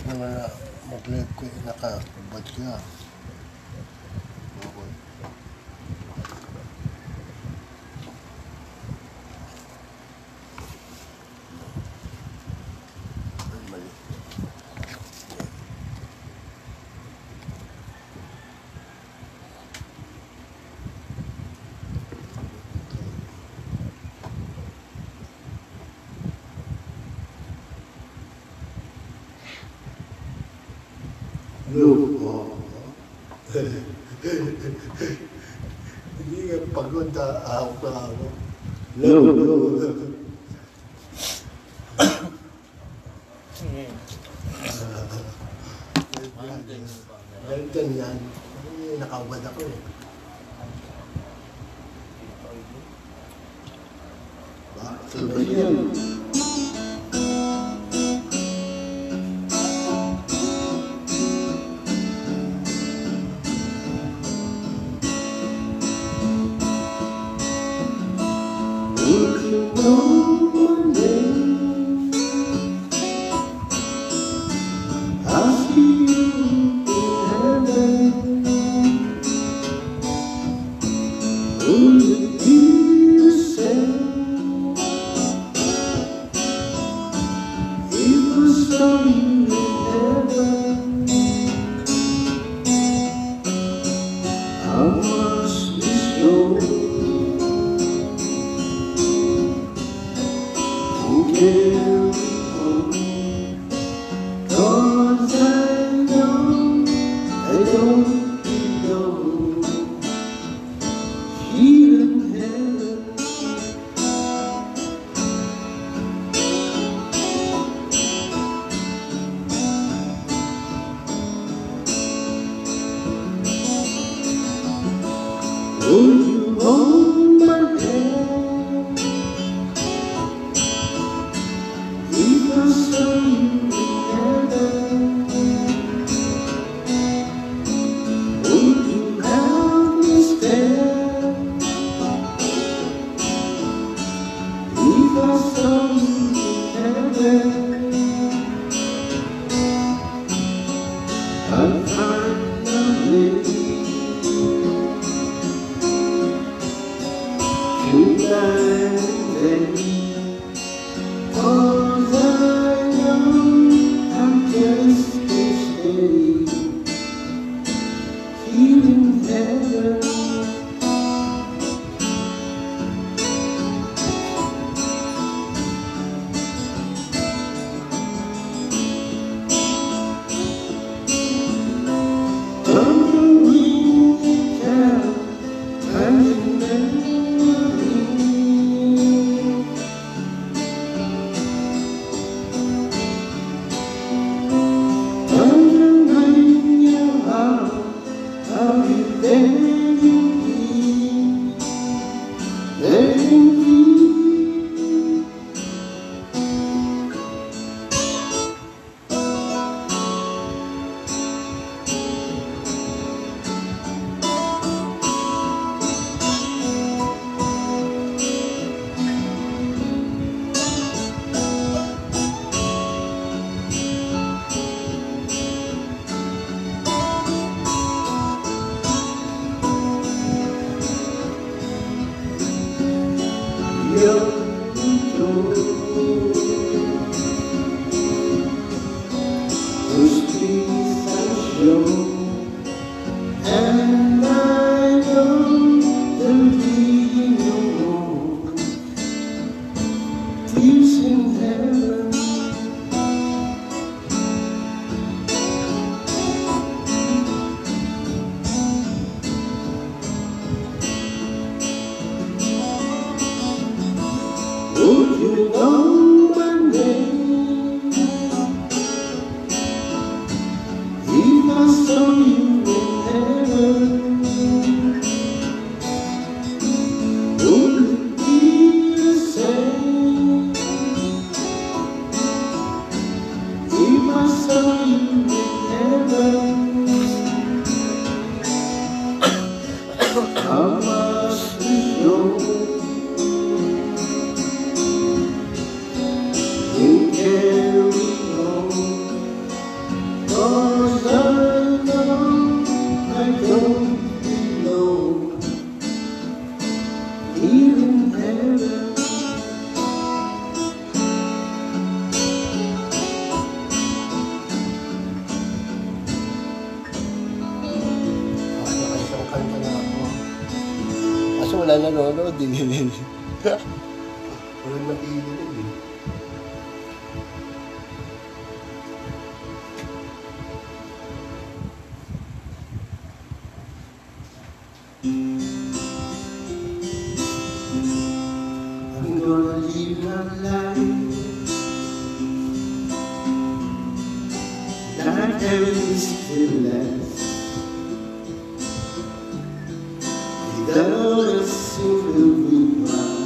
naman na mag-live ko nakabad ka. Okay. Mali. No. Hindi nga pagod na ako. No. Dahil yan, nakawad ako eh. Bakit ba yan? If you know one day I'll see you in heaven, will it be the same if I saw you in heaven? How much is yours? Cause I know I don't belong here in heaven. Will you hold my hand? Because nanonood din. Walang nakikinig eh. I'm gonna live my life like everything still lasts without a single goodbye.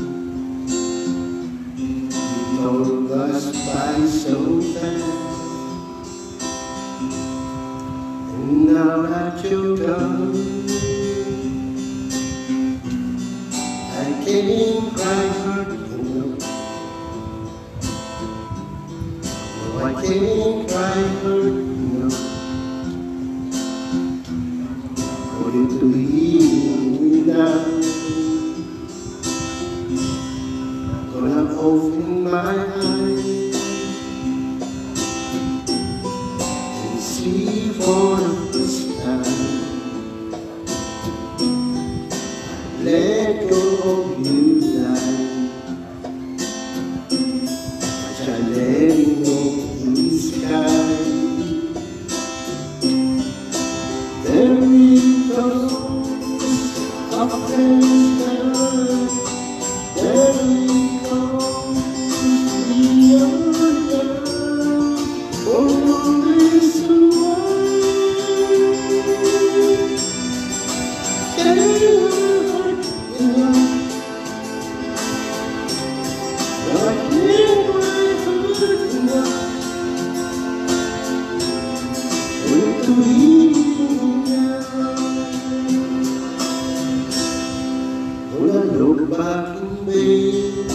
You know us by so fast, and now that you're gone, I can't cry hard enough. No, I can't cry hard enough for you to hear me now. Gonna open my eyes and see for the first time. Let go of you now. Try letting go of the sky. There we go, up and down. There we go, beyond down. Oh, it's the way. Can you hurt enough? I can't hurt enough. When to leave now. When I look back in bed,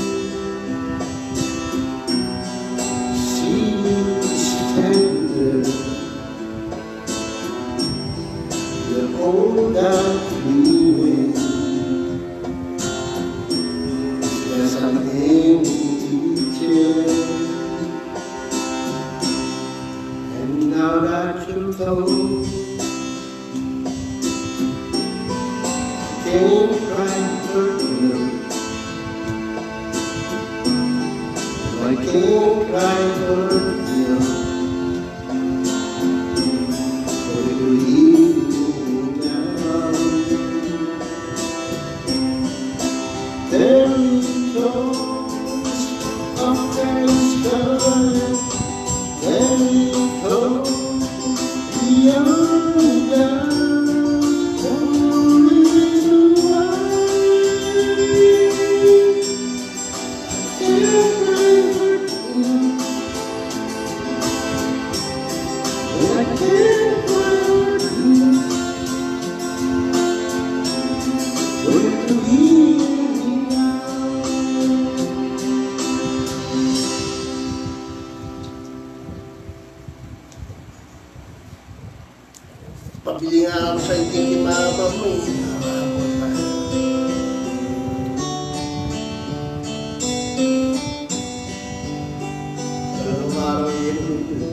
see you standing there. You hold out me as I'm empty chair. And now that you're gone, I can't cry for you. I can't cry for you. For you leave me now. There it goes, up and down. There it goes, beyond down. Pabili nga ako sa iting ni mama mo eh. Dalawang araw yun.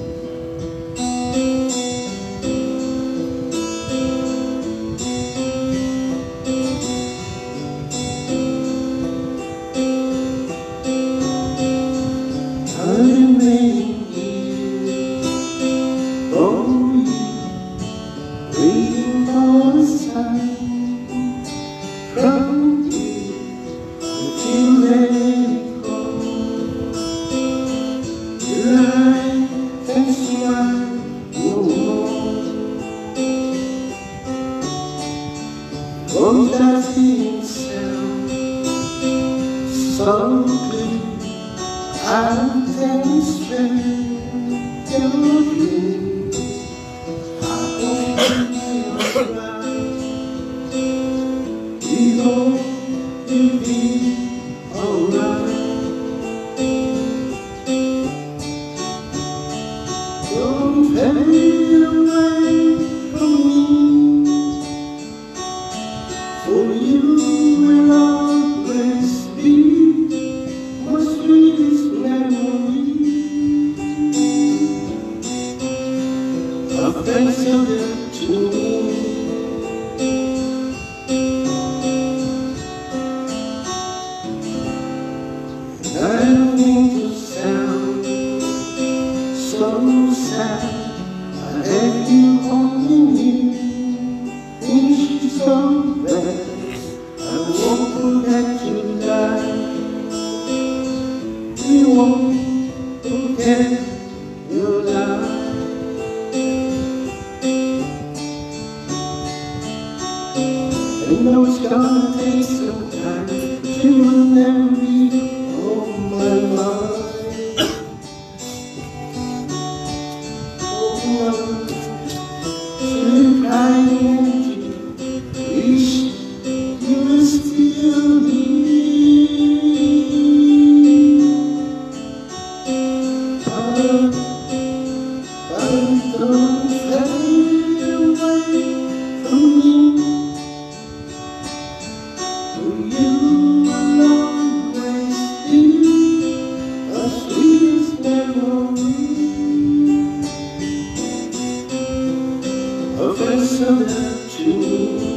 I'm waiting here for you. Waiting for a sign from you until let it go. Life can smile no more. Oh, that thing sound so good. I can spend your dreams. I hope we hope you'll be alright. Don't fade away from me, for you will always be my sweetest memory. forget your love. I know it's gonna take some time, but you will never be on my mind. Holding on to the kind wish you were still here. But don't fade away from me. You will always be a sweet memory of a summer to me.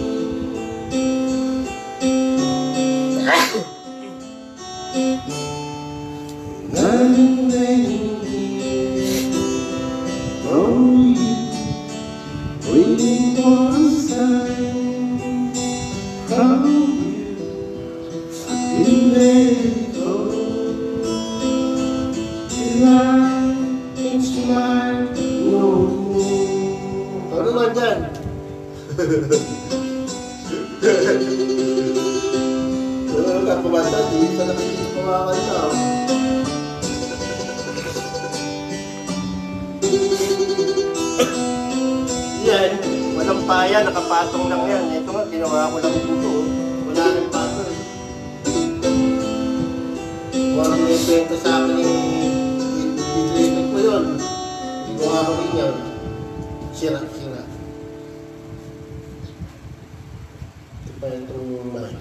I'm waiting here for you, waiting for a sign from you. You let it go till I can smile no more. Ano naman dyan? Ano ka pumasa? Di sa nakikita pumakanta. Yan, walang paya, nakapatong lang yan. Ito nga, ginawa ko lang ito. Wala nang patong. Huwag nilipento sa akin i-deliver ko yun. Ginawa ko rin yan. Sira. Ito pa itong mic.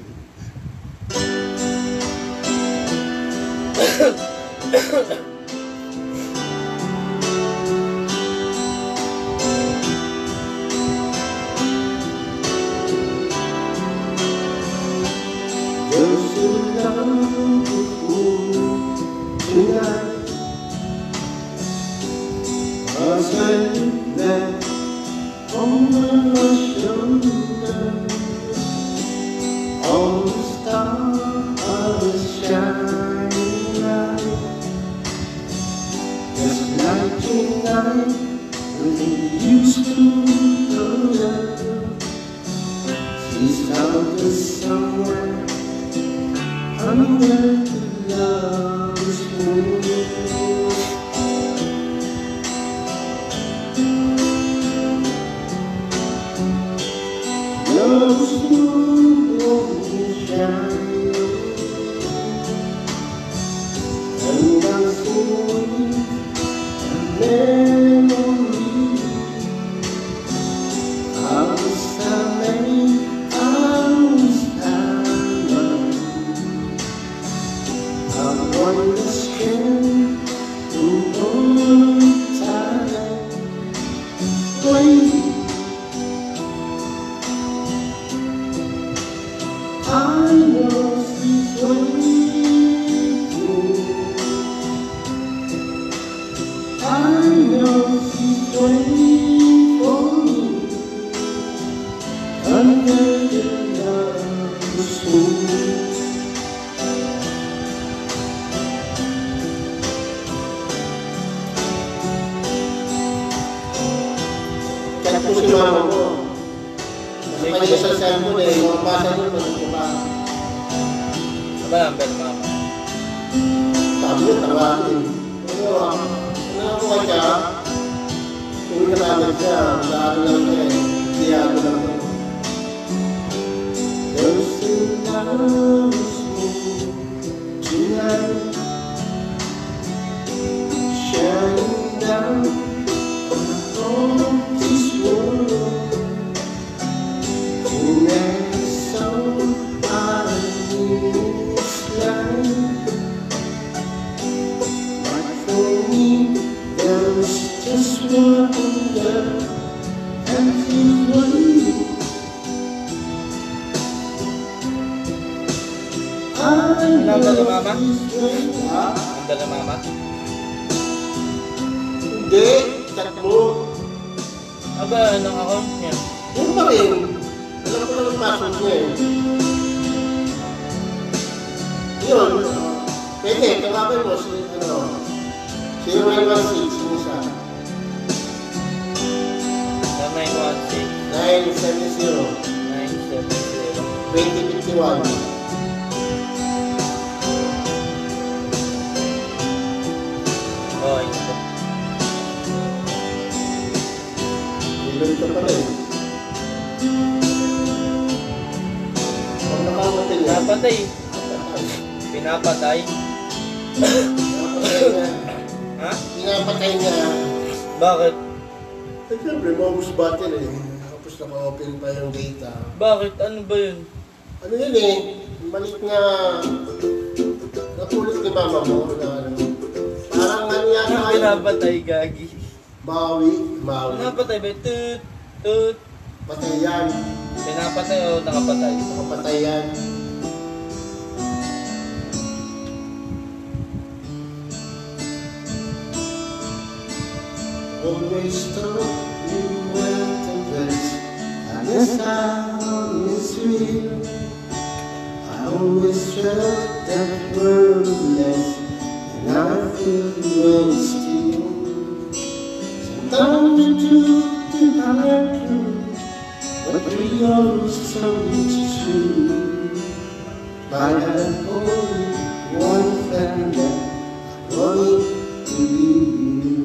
There's a love tonight as I look back on my shoulder. All the stars shining bright, just like tonight when we used to love. She's found us somewhere under the love's moon. Love's moon won't shine, and I'm seeing a memory of the summer. I know she's waiting. I know she's waiting for me under the love's moon. Kaya po si mama mo. May kanya sa cellphone eh, mga basa nyo, mga ba? Apa number mama? Sabi mo, tawagin. Pero, ano ko kaya, kung nakatawag siya, sa ano lang siya eh, siya ako lang siya. There's a love's moon tonight, shining down on this world. Never saw our this life, but for me there was just one love, and it was you. I Number ni love mama? this way. Ha? Number ni mama? Hindi, chat mo. Aba, anong account niya? Yun pa rin. Alam ko lang yung password niya eh. Yun. Pwede, tawagin mo si 0916, yung isa. Sa 916, 970, 970. 2051. Oh, yun po. Ilog ka pala eh. Huwag nakamatay yan. Napatay. Pinapatay. Pinapatay niya. Ha? Pinapatay niya. Bakit? Eh, siyempre, maubos battery eh. Tapos naka-open pa yung data. Bakit? Ano ba yun? Ano yun eh? Maliit na... Napulot ni mama mo na ano. Parang ano yan Yung pinapatay, gagi. Maui. Pinapatay ba? Tut, tut. Patay yan. Pinapatay o nakapatay? Nakapatay yan. Always thought you were the best. I guess I always real. I always felt that world less, and I feel when still. Sometimes you do the hard truth, but we always told you true. I had only one friend that I wanted to be you.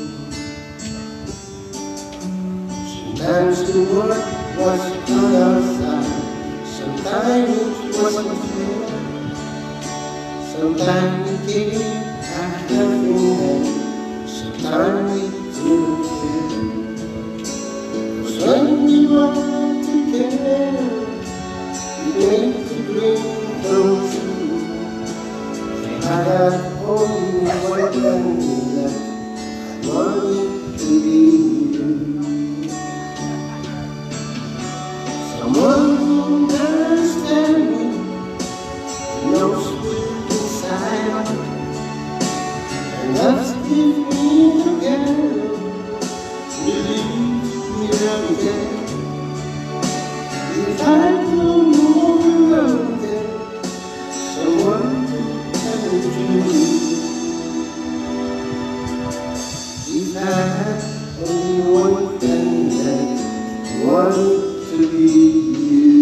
Sometimes the world was on our side, sometimes it wasn't fair. Sometimes we gave everything, sometimes we didn't care. 'Cause when we were together, we made the dream come true. I had only one friend left, I wanted to be you. Someone who understands me, knows deep inside, and loves to keep me together, believes me every day. If I don't move around there, someone who can do. If I had only one thing that I wanted to be you.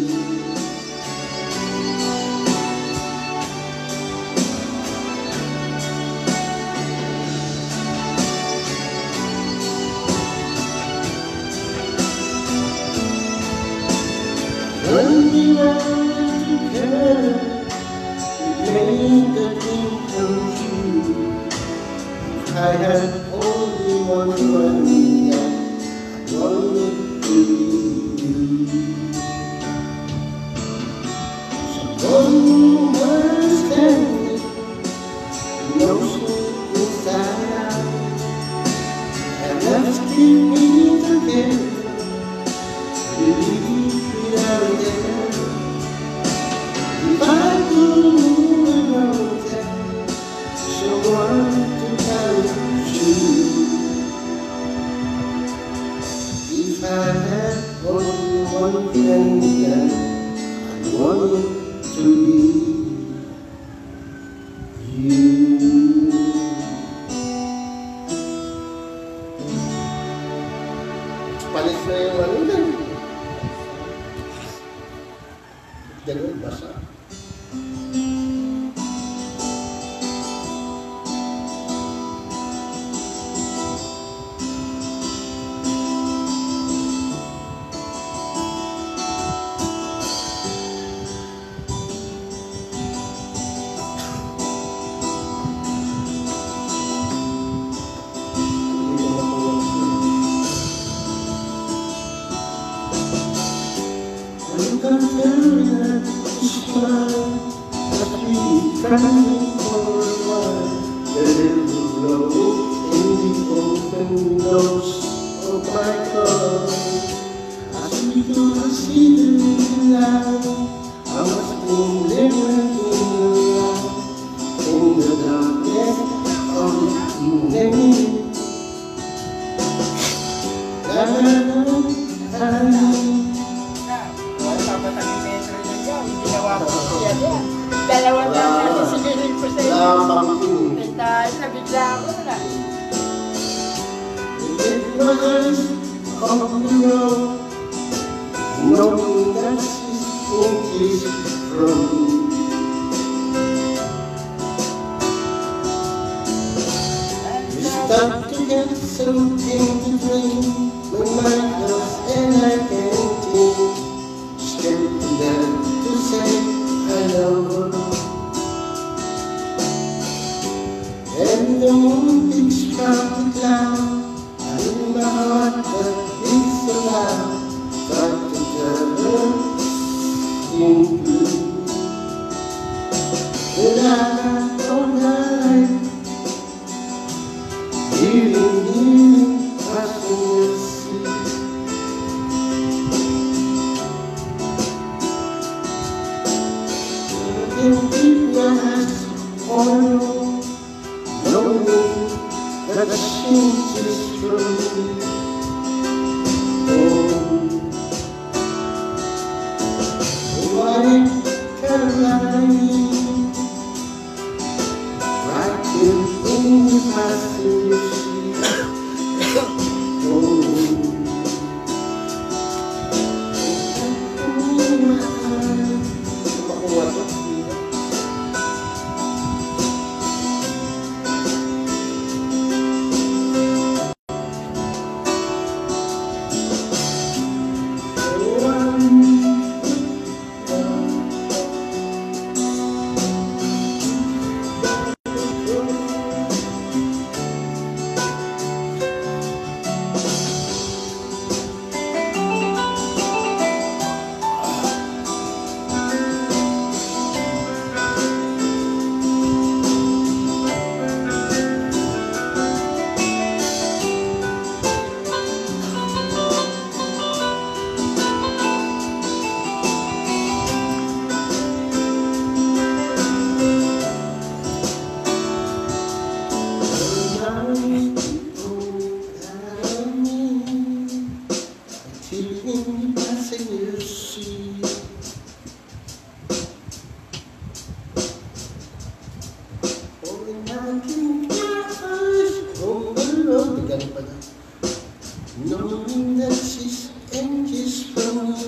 When we were together, we made the dream come true. I had only one friend that I wanted to be you. Someone who understands me, knows me inside out, and loves to keep me together, believes me every day. If I could move around town, someone to tell the truth. If I had only one friend It was on the road, knowing that she's inches from me. We stopped to get something to drink when my house and I can't think. Straight to them to say hello. And the moon peeks from the cloud, and in my heart that beats so loud, got to gather in blue. But I don't like healing, passing the sea. I can keep my eyes on you, knowing that she's just from me. Oh, what Caroline, right in the passenger seat. Oh, in my heart. Knowing that she's inches from me.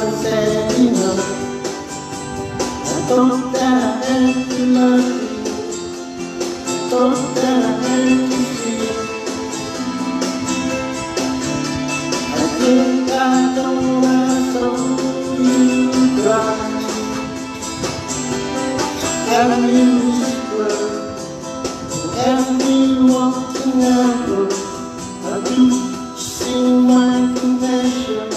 haven't said enough. I thought that I had to love you. I thought that I had to feel. I think I know I saw you cry. Every whisper, every walking hour, I do see my confession.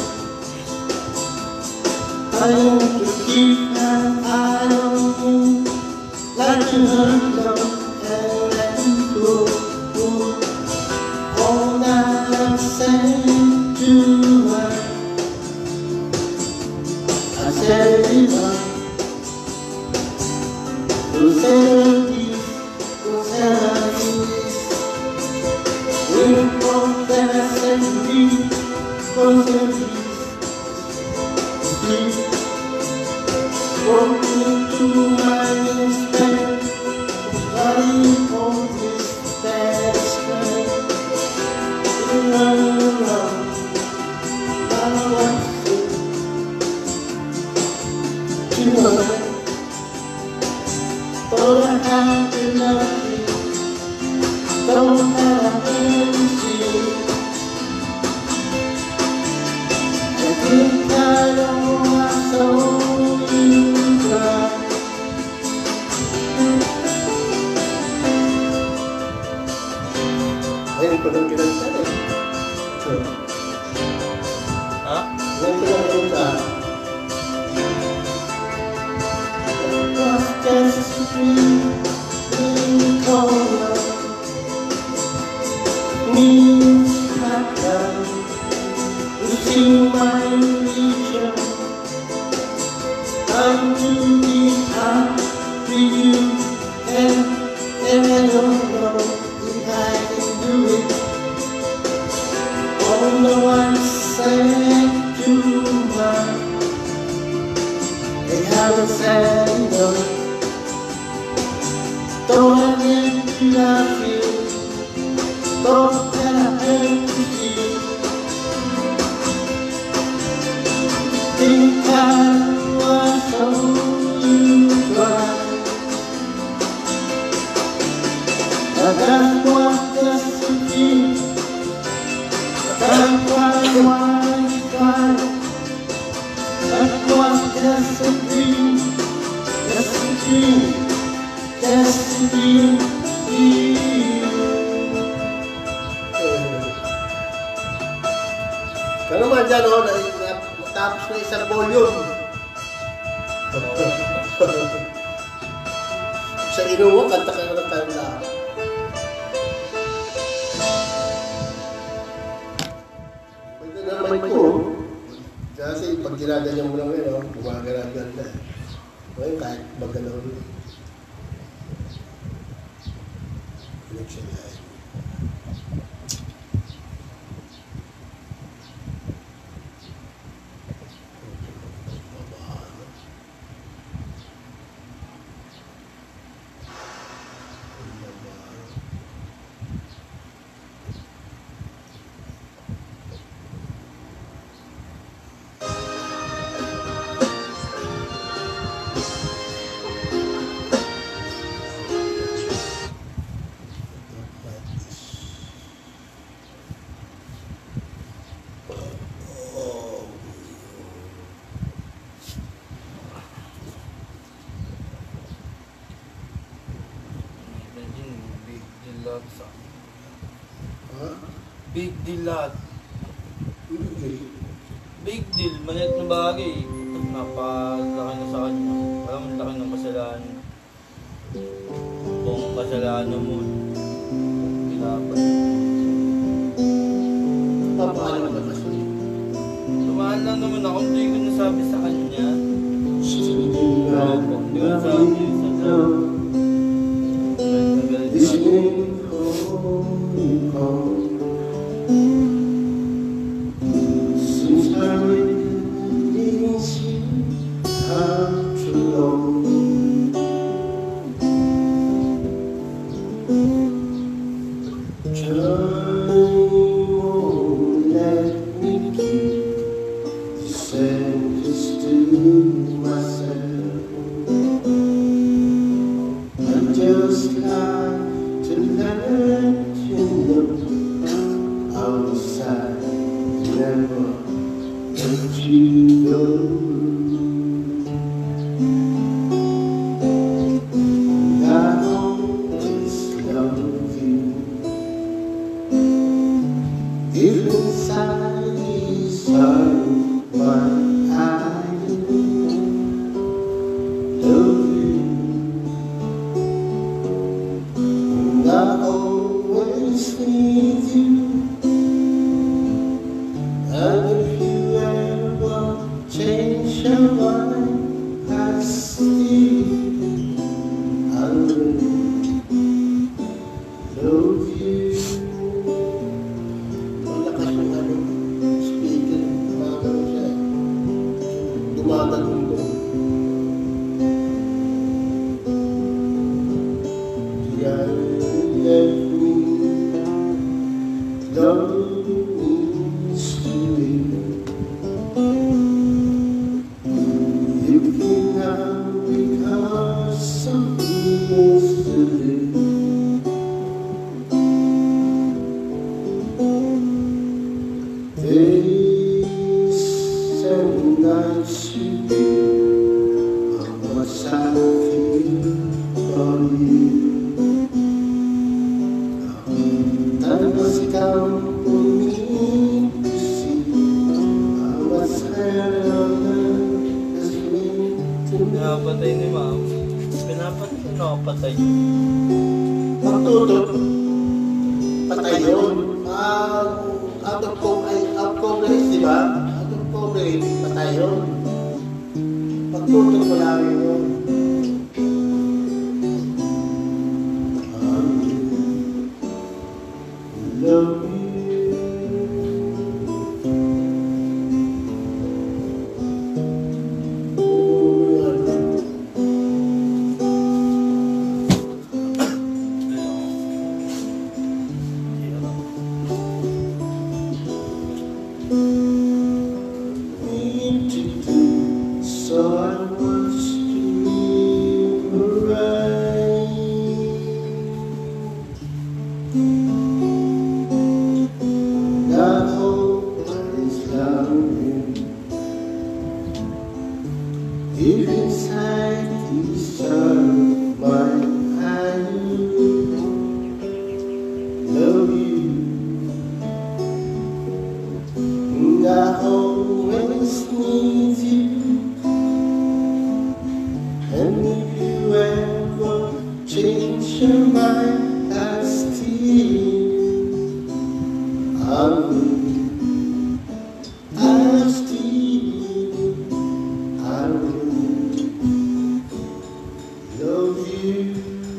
I want to keep an eye on you, like you heard of and let you go. All that I'm saying to her, I said it up. Don't say this, don't say this. We both that I said this, don't say this. Please, walk into my instead. Why you hold this bad strength? You run around, not what you know. Thought I had to love you, thought that I had to see. I think I know I saw you cry. Ayun ko lang kinanta eh. Ha? Ayun ko lang kinanta. Was just a dream in color. Means not done. You see my religion. I'm too deep to you, and I don't know if I can do it. Although I said too much, they haven't said enough. Thought I had to love you, thought that I had to feel. Think I was so you cry. But that's what just a dream. That's why you cry. That was just a dream, just a dream, just a dream. Kano man dyan o, tapos na isang volume. Sa inuwa, kanta ka naman tayo na. Pwede na naman ko. Kasi pag ginaganyan mo lang yun, gumagalagan na. Ngayon kahit magalaw rin. Connection na yun. Big deal lahat. Big deal, maliit na bagay. Napalaki na sa kanya. Alam mo, laki ng kasalanan. Kung kasalanan mo, pinapan. Papaano ka kasi? Tumaan lang naman ako, hindi ko nasabi sa kanya. Singing Hindi ko nasabi sa kanya. listening home, home. Since I really see how to love. Time won't let me keep the same. you know I always love you. If inside is heart, why I love you. And I always need you. And if you ever change your mind, I still love you. Malakas yung ano, speaker, gumagano siya eh. Dumatalong ko. Let me love means to me. You cannot because of yesterday. Days and nights you give of what I feel for you. Tapos ikaw umibisi ang masaya na kasmin. Pinapatay ni ma'am. Pinapatay na patay. Pagtutok, patay yun. Out of coverage, di ba? Out of coverage, patay yun. Pagtutok mo lang yun. Love you. So I was to live right. I hope is loving. If inside is mine, I love you. And I always need you. And if you ever change your mind, I still I will love you.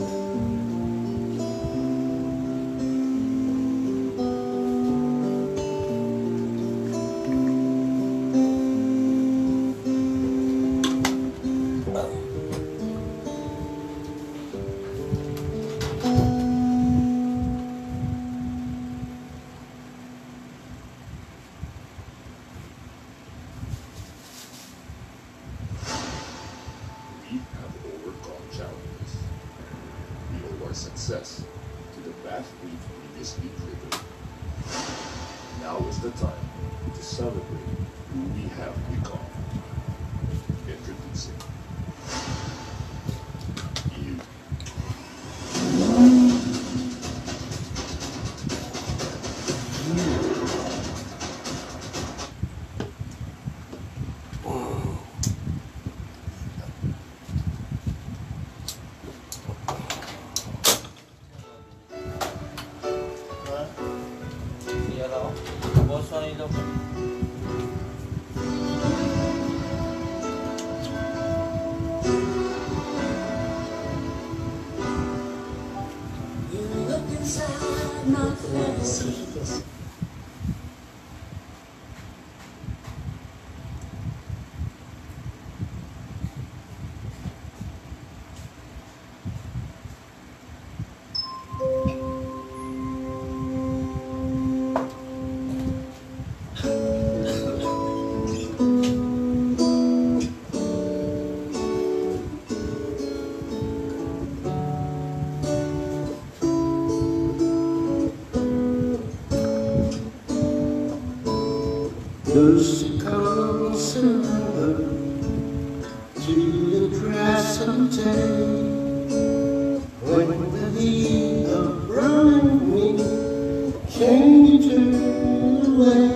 We have overcome challenges. We owe our success to the path we've previously driven. Now is the time to celebrate who we have become. Introducing you. Siyara ko. Boss, ano yung loob? surrender to the present day. When the heat of burning me can be turned away,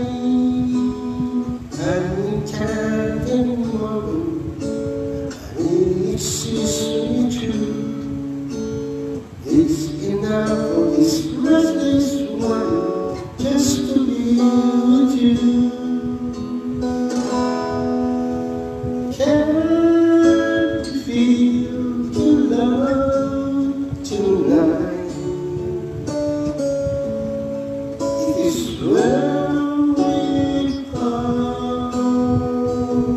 and can't anymore, and it sees me true. It's enough for this restless one just to be with you. Can't you feel the love tonight? It is where we are.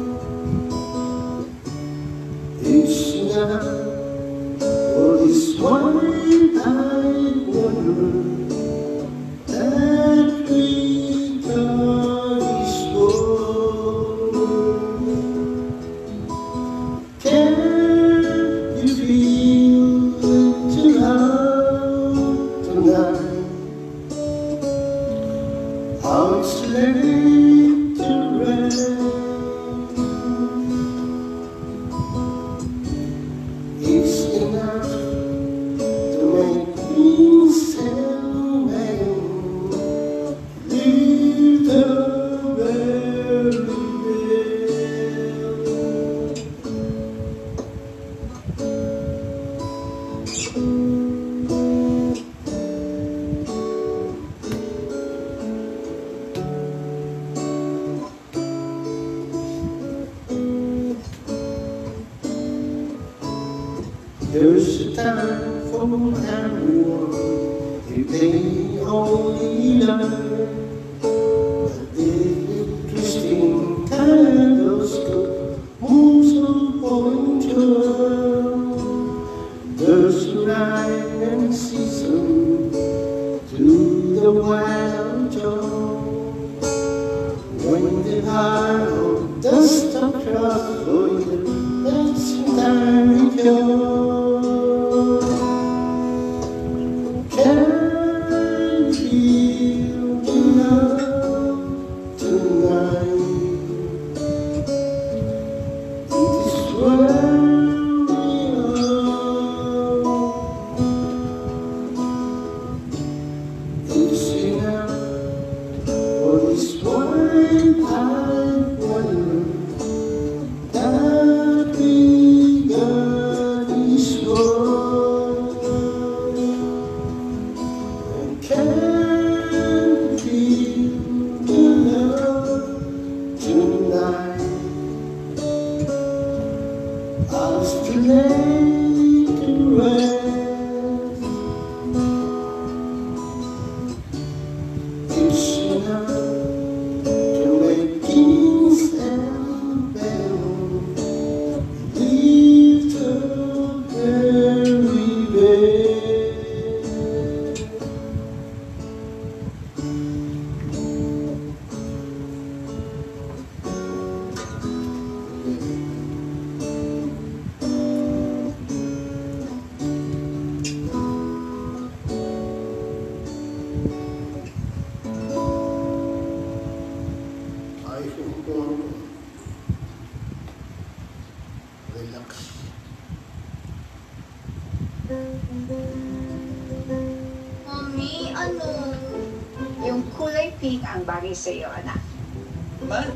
It's enough for this one I wonder that we got is born. Can you feel the love tonight? How it's laid to rest. It's enough to make me stand and leave the very bed. There's a time for everyone if they only learn. But the twisting kaleidoscope moves from point to end. There's a rhyme and season to the wild joy. When the heart of dust across for you, that's time pure. Can you feel the love tonight? It is where we are. It's enough for this one I wonder that we got is born. Can you feel the love tonight? I'll still lay to rest. It's enough to make kings and bells leave the very bed. I hope relax. Mami, ano? Yung kulay pink ang bagay sa'yo, anak. Man,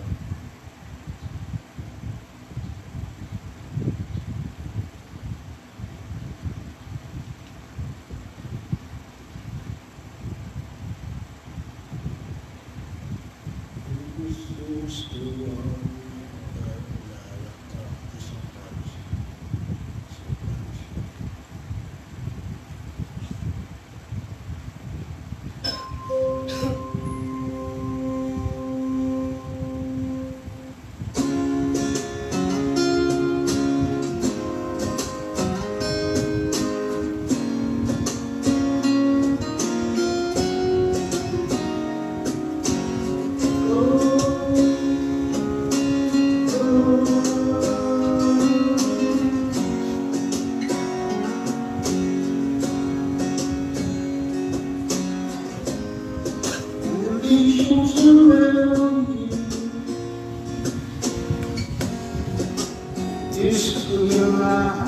Tears in your eyes,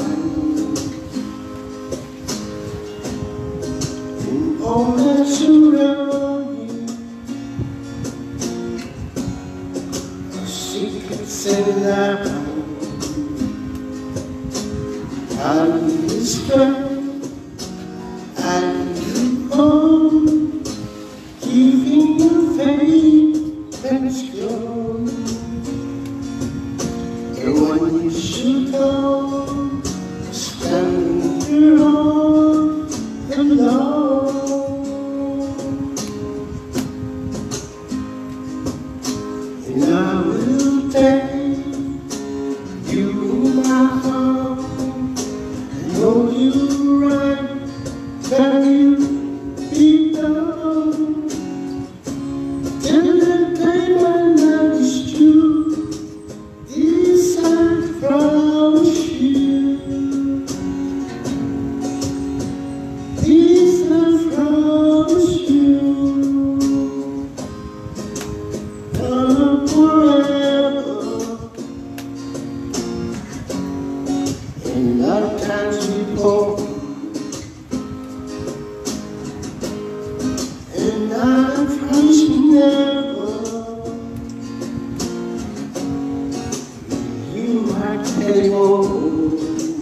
and all that surround you are secrets and lies. I need the strength, I need you home, giving you faith and strong. And when you should go, standing here all alone. And I will take you in my heart, and hold you right where you belong. Till the day when love is true, this I promise you. This I promise you. Forever. In lifetimes before, and I promise you never. You I can hold.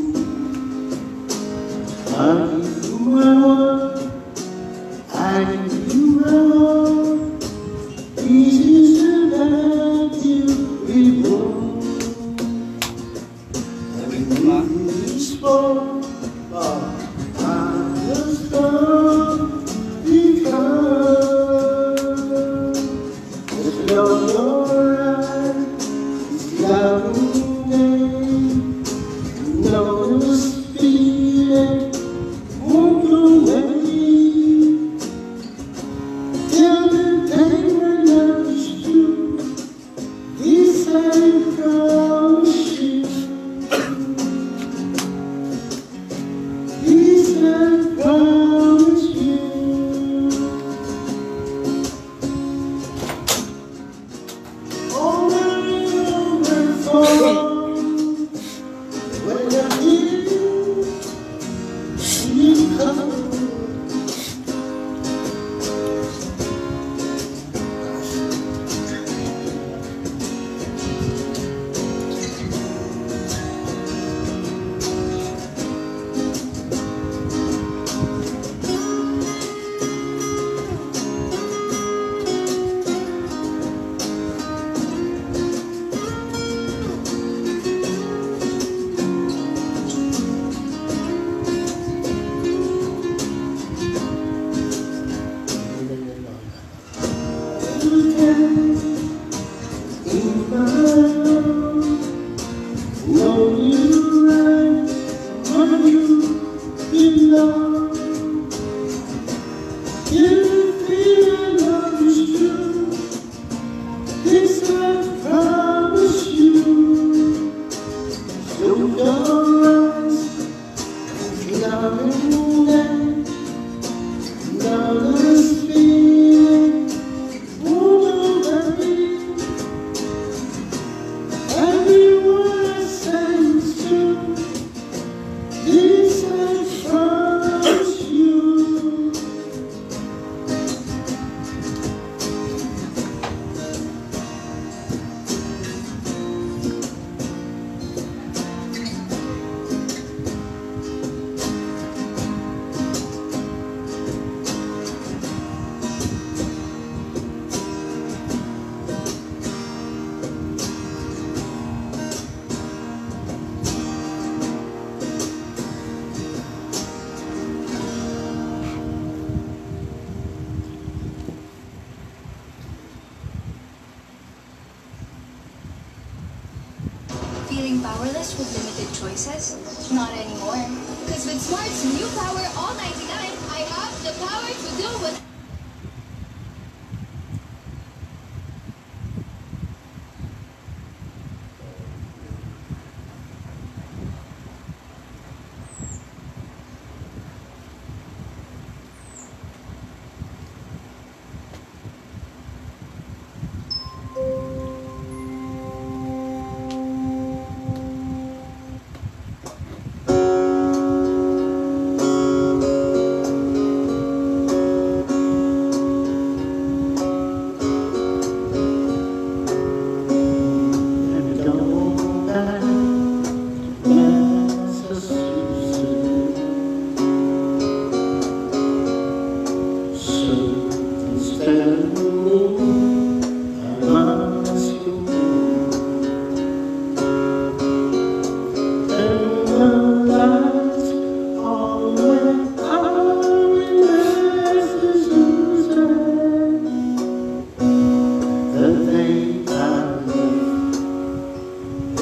I give you my word. I give you my heart. This is the life you belong. Everything is for I was born because it's your eyes, it's loving name. No feeling won't go away. Till the day when love is true, this I promise you. This I promise you. Over and over for when I hear you come. In my arms, know you right where you belong. You feel love is true. This I promise you. Look your eyes, loving them, loveless feeling. Everyone I say is true. This I promise you. Feeling powerless with limited choices? Not anymore. Because with Smart's new Power All 99, I have the power to do what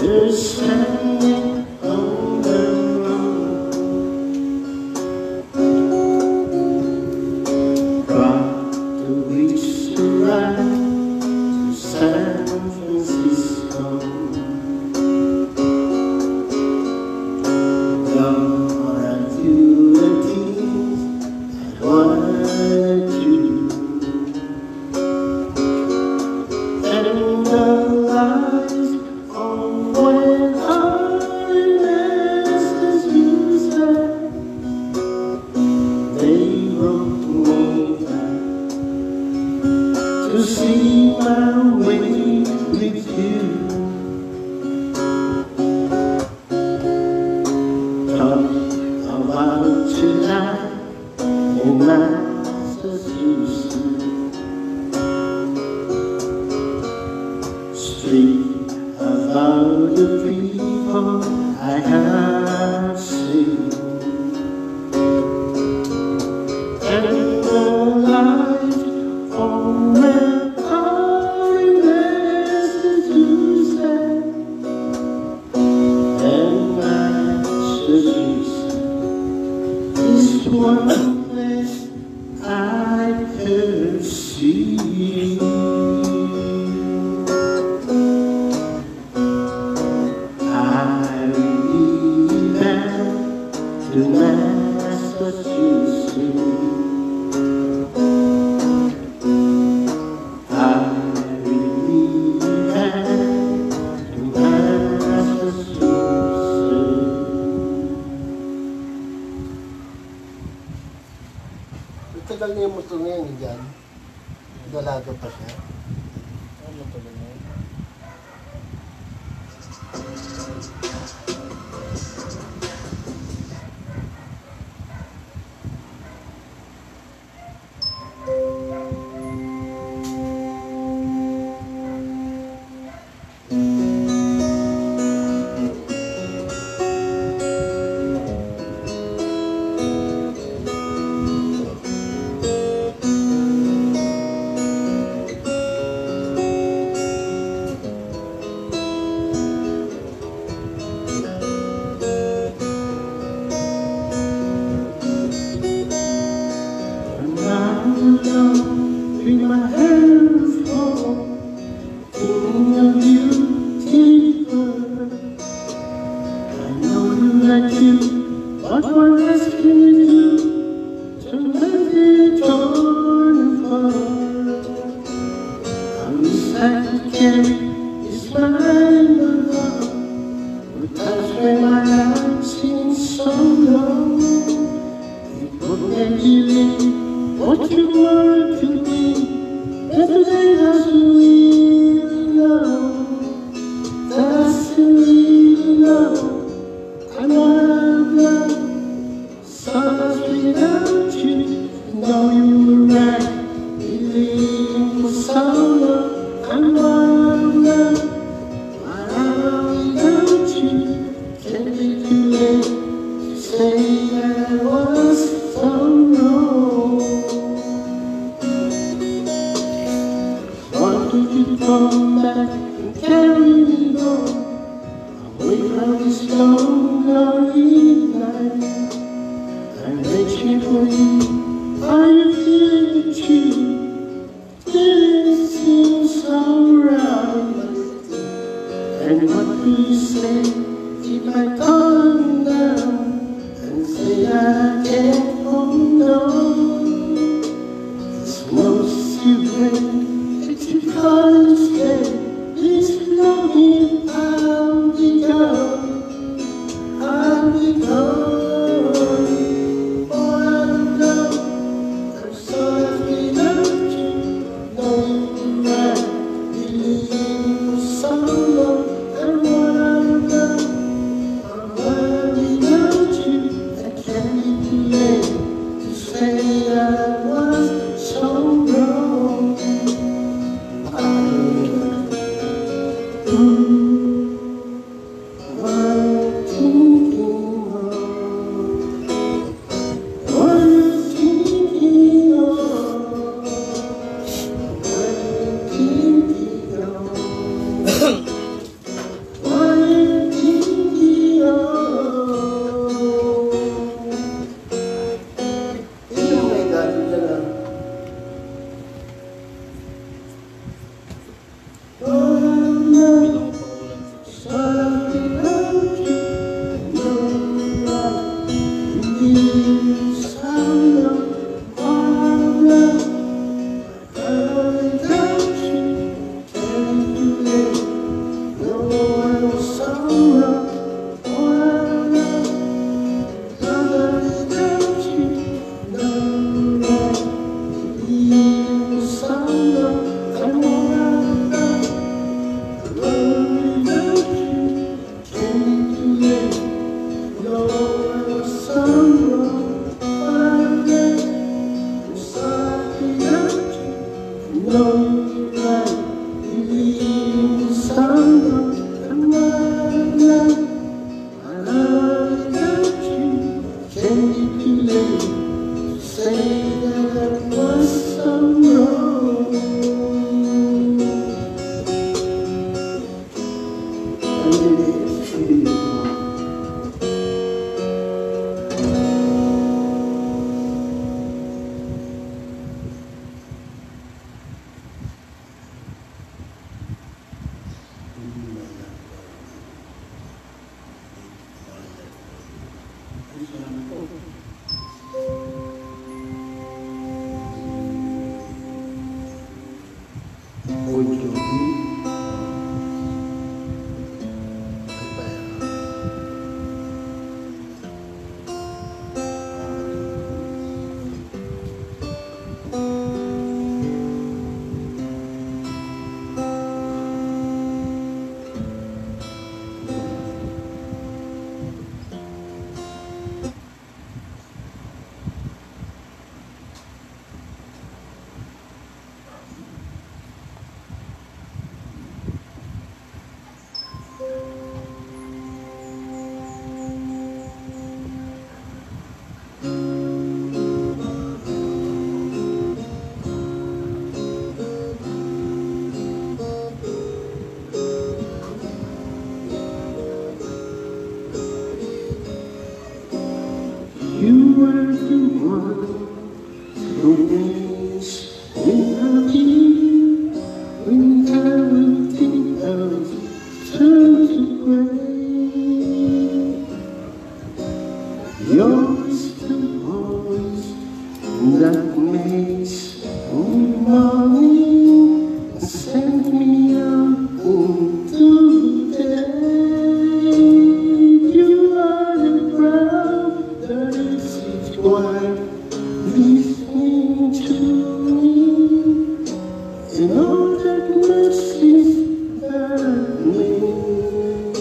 You're standing on the road, from the beach to ride to San Francisco. Lord, I do the things I wanted to, and the lies on when I messed you said, they brought me back to see my way with you. Talk about your life in Massachusetts, street about the people I have seen, and the life on where I Massachusetts, and Massachusetts is one place I could see. I'll be back to Massachusetts. I'll be back to Massachusetts. Matagal na yung motor ngayon dyan. Dalaga pa siya. Ano tuloy na yun? Bring my hands home, thinking of you, deeper. I know you like you, but what else can you do to make it torn apart? I'm sad to carry this mind alone, but that's where my life seems so long. It won't let you live what you were to be. Yesterday that's really love, that's really love. I wanna love, so much without you. Know you were right, believing for so long. I wanna love, but I'm without you. Can't be too late to say that I was so wrong. Why don't you come back and carry me home, away from this lonely night? I'm reaching for you, I feel it too. Didn't seem so right. And what do you say if I calm down and say I can't hold on? This most you bring, if you can't stay, please love me, I'll be gone, I'll be gone. Oh, I'm gone, I'm so lost without you. Know you were right, believing for so long. And what I'm done, I'm without you, I can't be too late. You were the one who danced without you when everything else turned to gray. Yours the voice that makes me morning and sends me out into the day. You are the ground that is each one listening to me, and all that mercy that means.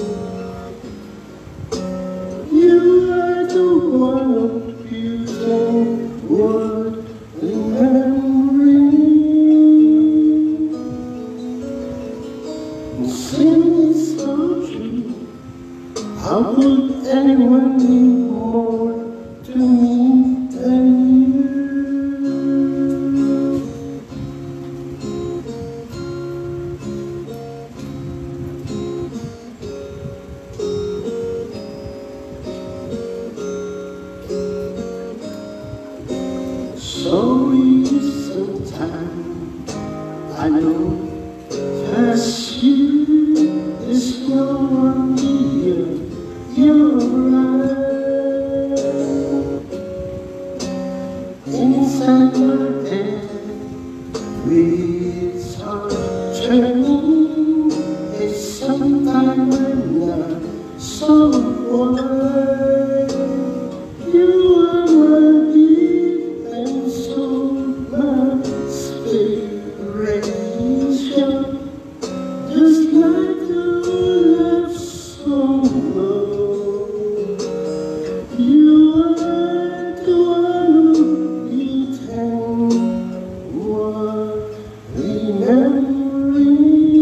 You are the one beautiful word in memory. And sin is so true. How could anyone mean more to me than you? So sometimes I know past you is no one here. You're right. Inside my head, wheels are turning. It's sometimes I'm not so wide. You are my deep and so my inspiration. Just like the love song goes, you are the one who you tell what remembering.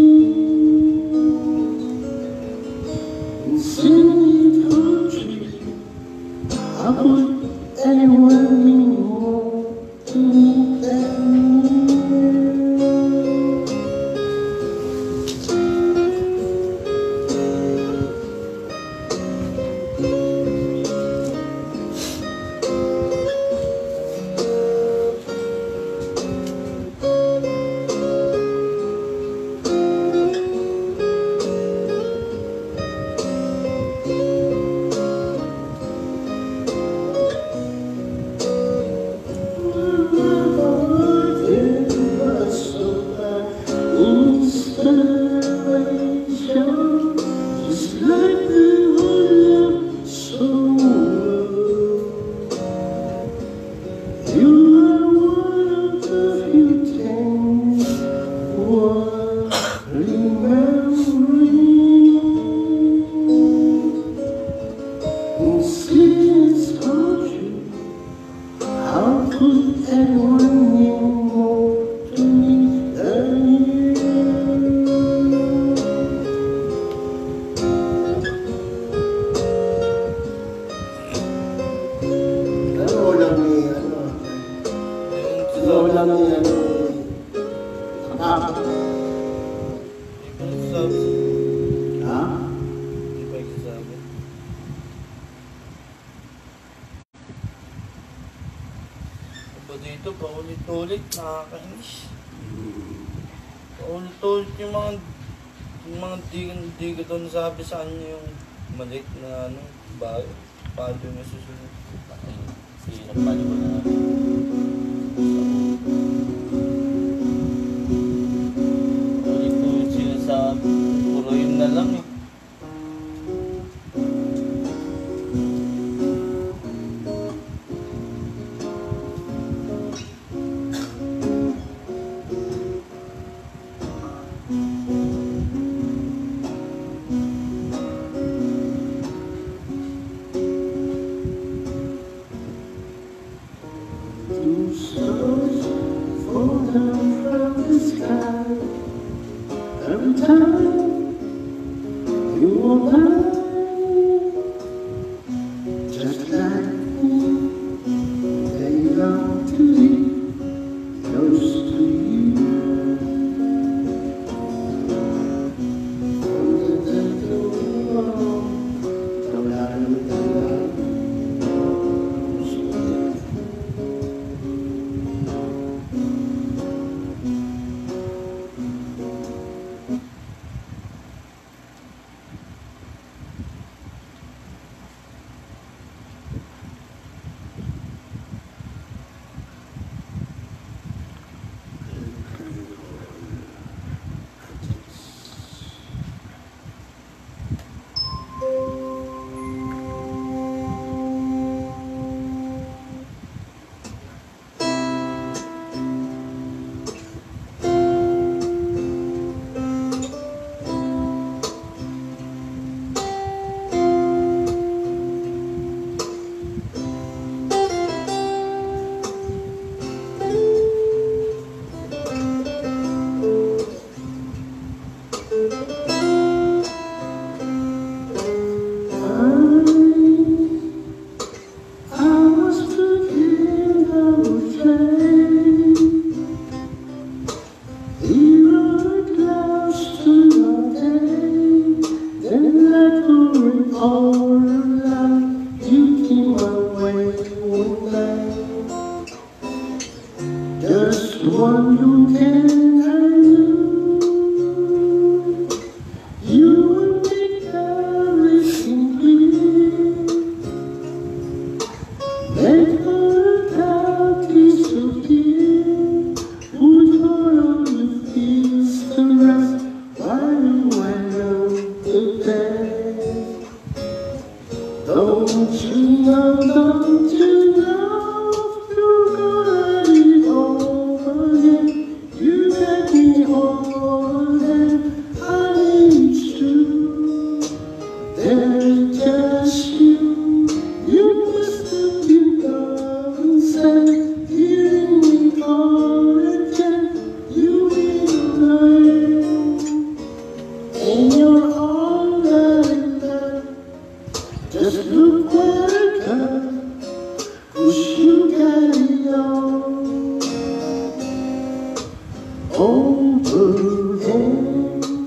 And singing poetry, how could anyone mean more to me than you? lang yan. Hindi pa nagsasabi. Ha? Hindi pa nagsasabi. Ba dito, paulit-ulit, nakakainis. Paulit-ulit yung di ko doon nasabi sa kanya yung malik na ano, paano yung susunod. Hirap pala ko na. Ulit-ulit sinasabi. Puro yun na lang eh. Two stars fall down from the sky. Every time you walk by, just like me, they long to be close to you. Just one you can handle. You will make everything clear. Let her doubt disappear. Would all you feel the rest while you went up the bed? Don't you know, don't you know, you're gonna be over again. You make me whole again, I need you. There's just you, you must have been gone, said, hearing me call again, you will learn. And you're all that I love. Just look what I got, 'cause you got it all over again.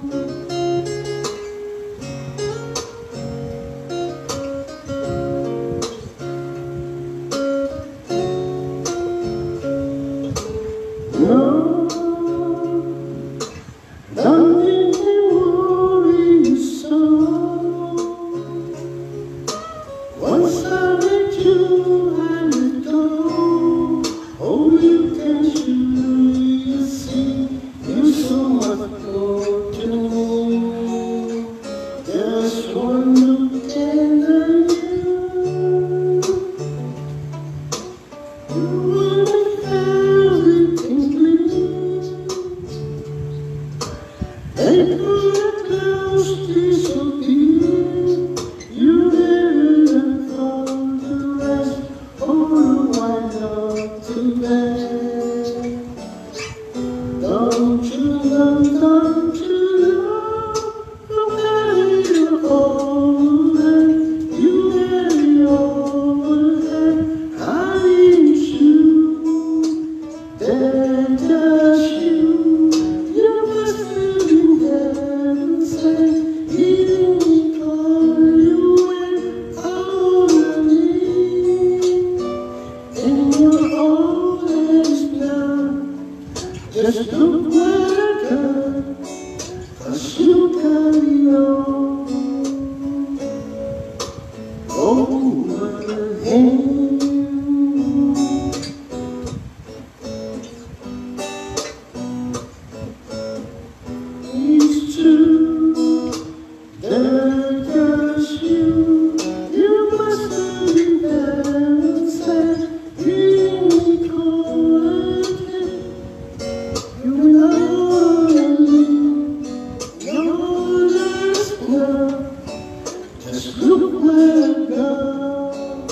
No, don't make me worry so. Once I met you, I let go. Oh, you can surely see you're so much more to me. Just one look and I knew you would make everything clear. Let good clouds disappear. You never fall to rest, or wind up to bed. Don't you know, I'm glad you're all Just look where I've gone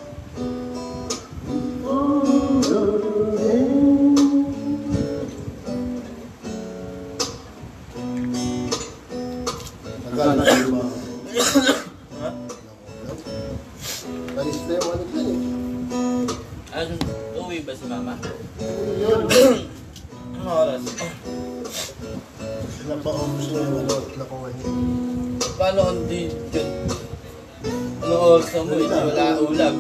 before your hand. Tagal na kayo ba? Ha? Alis na yung ano dyan eh. Ano, uwi ba si mama? Yun. Ano oras? Napa-obs na yung ano, nakuha niya. Paano kung di yun? Ano oras na mo, hindi wala ulam.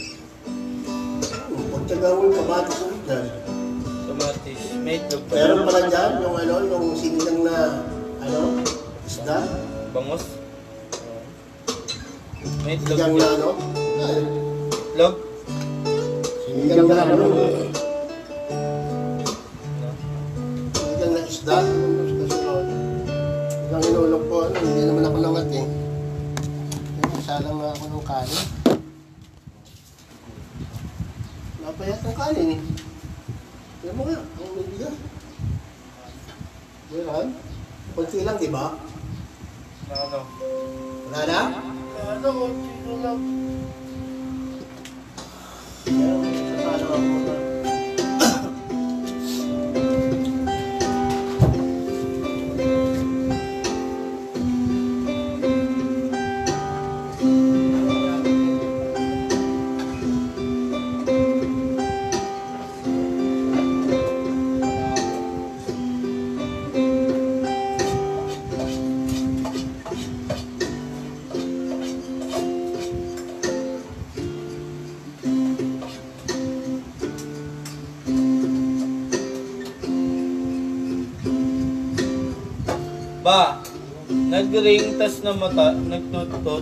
Pagtagawin kamatis ulit dyan. Kamatis, may itlog pa. Meron pala dyan yung ano, yung sinigang na ano, isda. Bangos? May itlog Sinigang na dyan. ano. Itlog? Sinigang na ano. Sinigang na isda. Ilang inulog po, ano, hindi naman ako langat eh. Salang nga ako ng kanin. Napayat ng kanin eh. Tignan mo nga, ang may bigas. Meron? Kunti lang, di ba? Ano? Wala na? Ano? Sino lang? Meron, sasalang ako na. Ba, nag-ring tas na mata, nagtutut.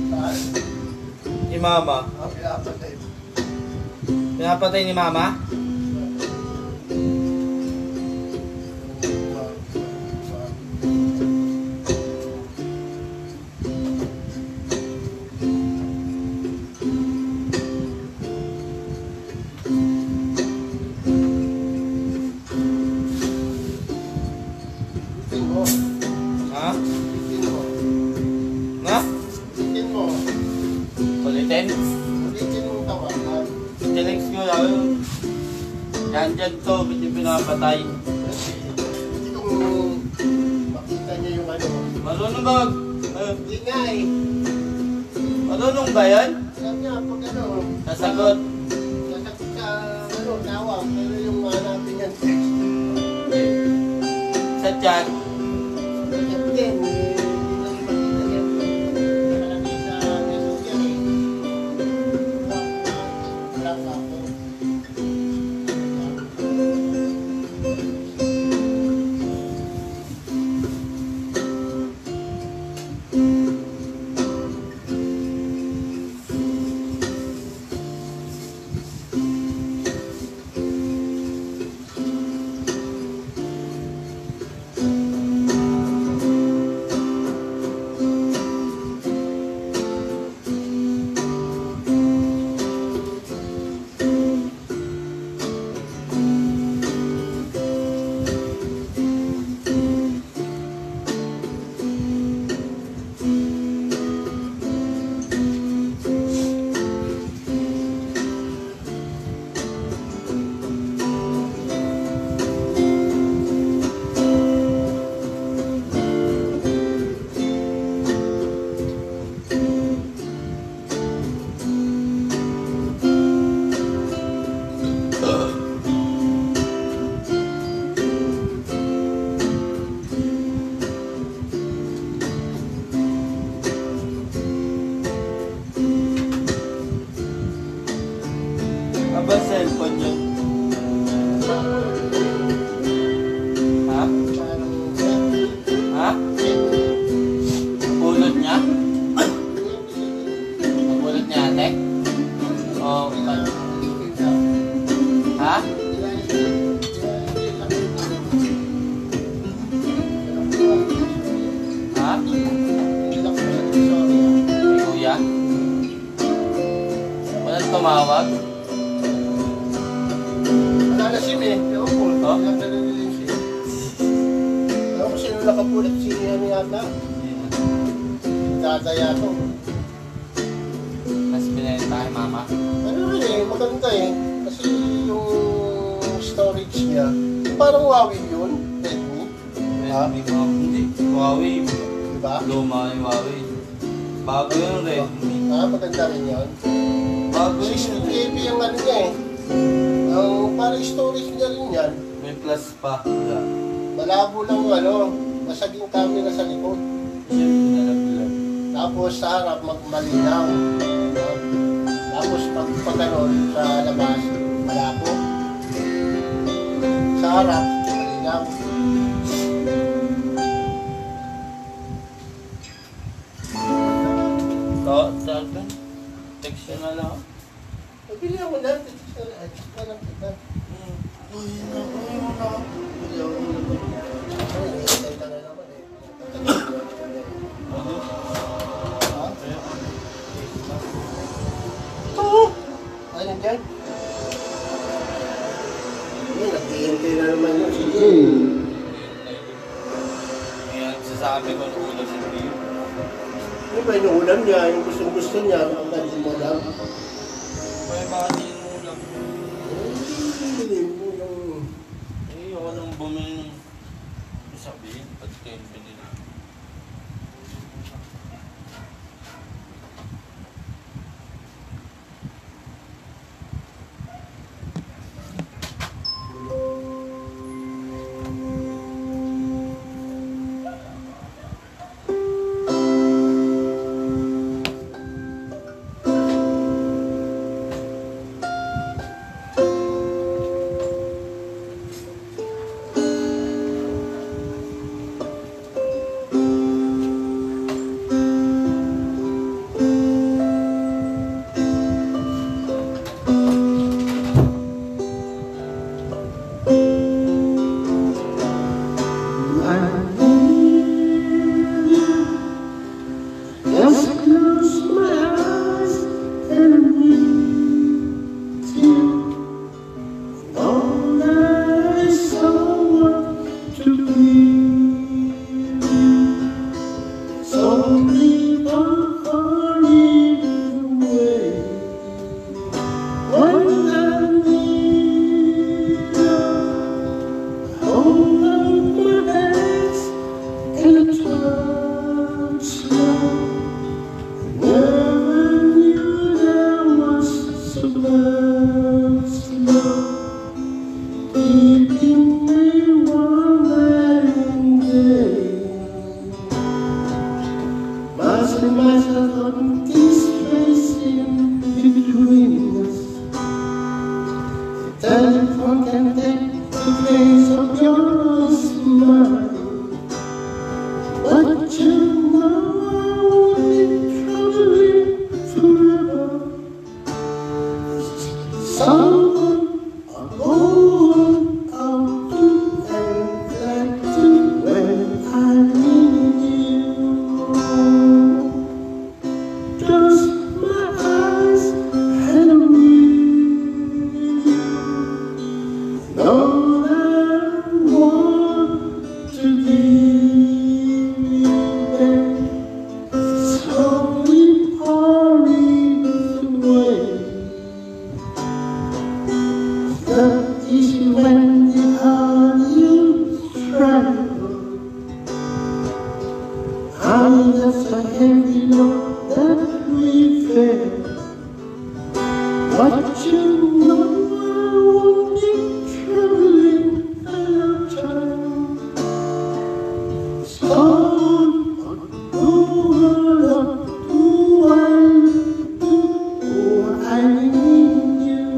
Si mama. Pinapatay ni mama? Bitin mo. Ha? Bitin mo. Na? Bitin mo. Ulitin? Bitin mo tawanan. Telex ko lang. Yan dyan to, hindi pinapatay. Hindi kung makita niya yung ano. Marunong ba? Hindi nga eh. Marunong ba yan? Sabi niya, pag ano, Sasagot. sasagot sa ano, tawag. Pero yung hanapin niyan, text. Sa chat. Text din. Hindi na ipakita niya. Nakalagay sa messenger eh. Wala pa ako. Aba cellphone yun. Ha? Ha? Pulot niya? Pulot niya ate? Okay. Ha? Ha? May kuya? Walang tumawag? Wala na sim eh. Ewan ko. Oh? Wala na rin yung sim. Ewan ko sino nakapulit. Sino yan yata? Tataya to. kasama. Ano rin eh, maganda eh. Kasi yung storage niya, parang Huawei yun, Redmi. Redmi mga hindi. Huawei. Diba? Luma yung Huawei. Bago yung Redmi. Maganda rin yun. Bago 16 yun. GB yung ano niya eh. Ang parang storage niya rin yan. May plus pa. Wala. Malabo lang ano, masaging camera sa likod. Siyempre nalaglag. Tapos sa harap malinaw. Tapos pag ganon sa labas, malabo. Sa harap, malinaw. Saan? Text yun na lang. Pabili ako lang, check na lang kita. Ano dyan? Nag-iintay na naman yun. Sige. Kaya sasabi ko ng ulam sa video. Ano ba yung ulam niya? Yung gusto niya, kapag mo lang. May bakit yung ulam? Hindi mo yung... Eh, ako nang bumili ng sabihin, ba't kayo binili? Telephone can take the place of your smile, but you know I won't be troubling forever. Someone I'll go on, I'll do and like to when I need you. Just my eyes and Lord, I want to leave you there, so we hurry away. The issue when you are you travel, I'm just a heavy load that we bear. But you know I won't be traveling anytime. So what do I do? I need you.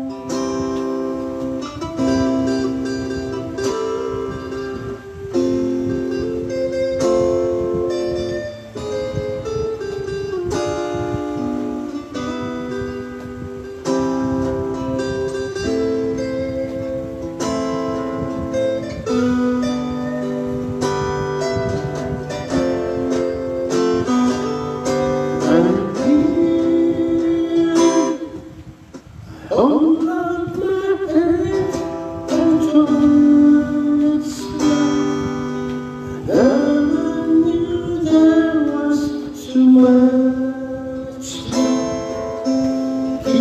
Hold out my hand and towards love. Never knew there was too much love.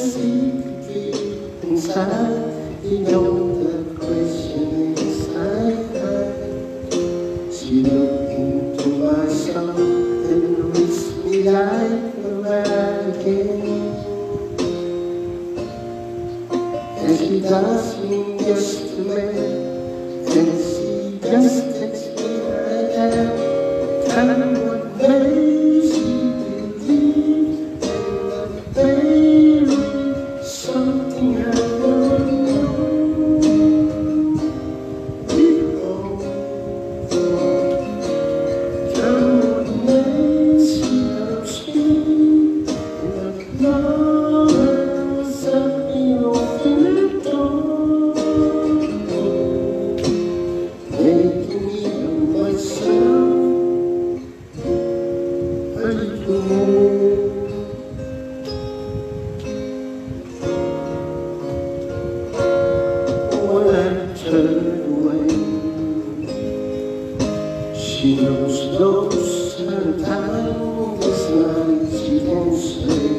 secret deep inside, you know the question inside. She looked into my soul and reached me like a hurricane. And she does me just to make, and she just takes me right out. Tell me what makes you believe in the baby, something I don't know. People, tell me what makes you love me, and love set me open the door, making me love myself. When I turn away, she knows those sometimes nights she can say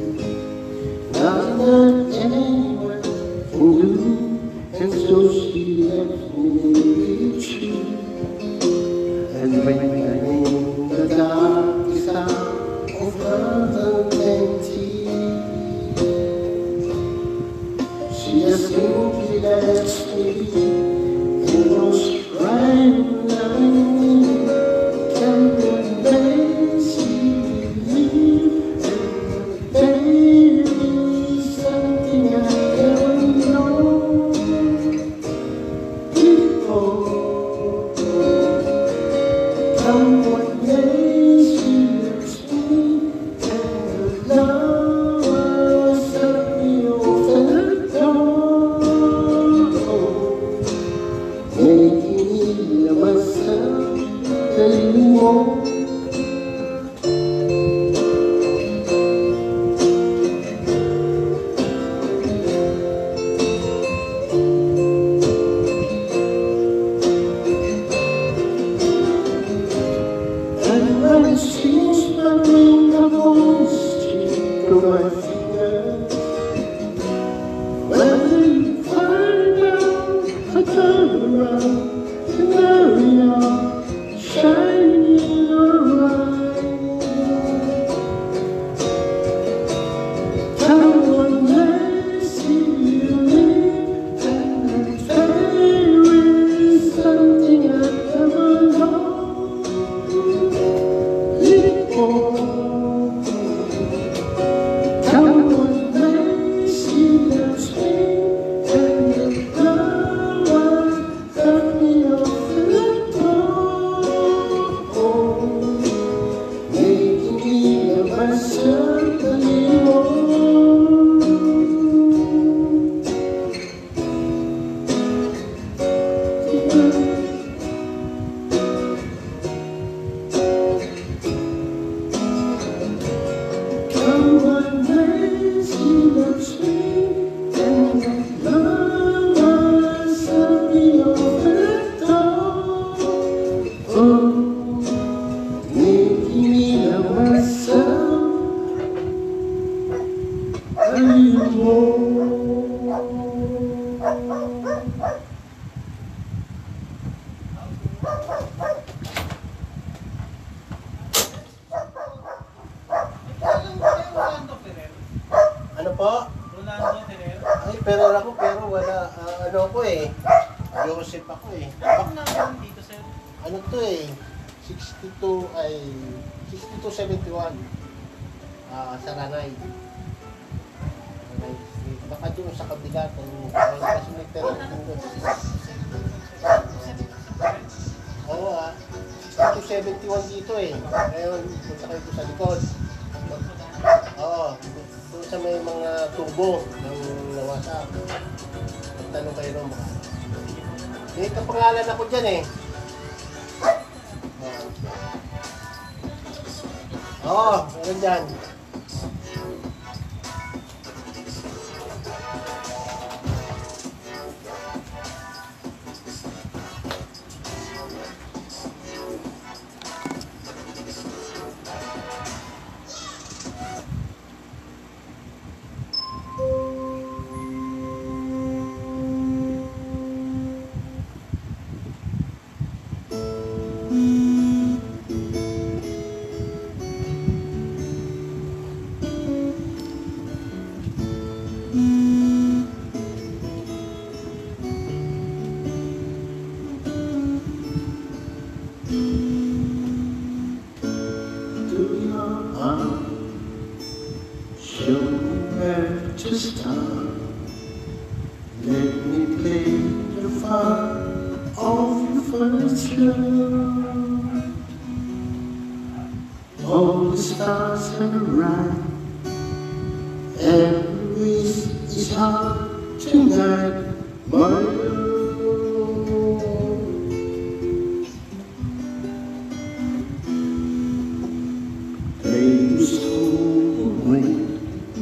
not anyone can do, and so she left me with you. And when I'm in the darkest hour of uncertainty, she just simply lets me be and goes right behind me. Tell me what makes you believe in the baby, something I don't know. People, tell me what makes you love me, and the love set me open the door, making me love myself anymore. And when it seems my ring of voice through my fingers, when you find out, I turn around and there we are, shining in your eyes. Tell me what makes you believe, and there is something I never know. Tell me what makes you love me, and the love cut me off the door, making me love myself anymore. What makes you love me, and the love set me open the door, making me love myself anymore. Ano po? Rolando Ferrer. Ay, pero ako, pero wala, ano ko eh, Joseph ako eh. Bakit naman dito, sir? Ano to eh, 62 ay, 6271. Saranay. Saranay Street. Baka doon sa kabila, kasi may pero doon. Oo 6271 dito eh. Ngayon, punta kayo doon sa likod. Oo, doon sa may mga tubo ng nawasak. Magtanong kayo ng mga. May kapangalan ako dyan eh. Oo, meron dyan. to start. Let me play the fire of your first love. All the stars are right, and the breeze is hot tonight, my love. Days cool wind,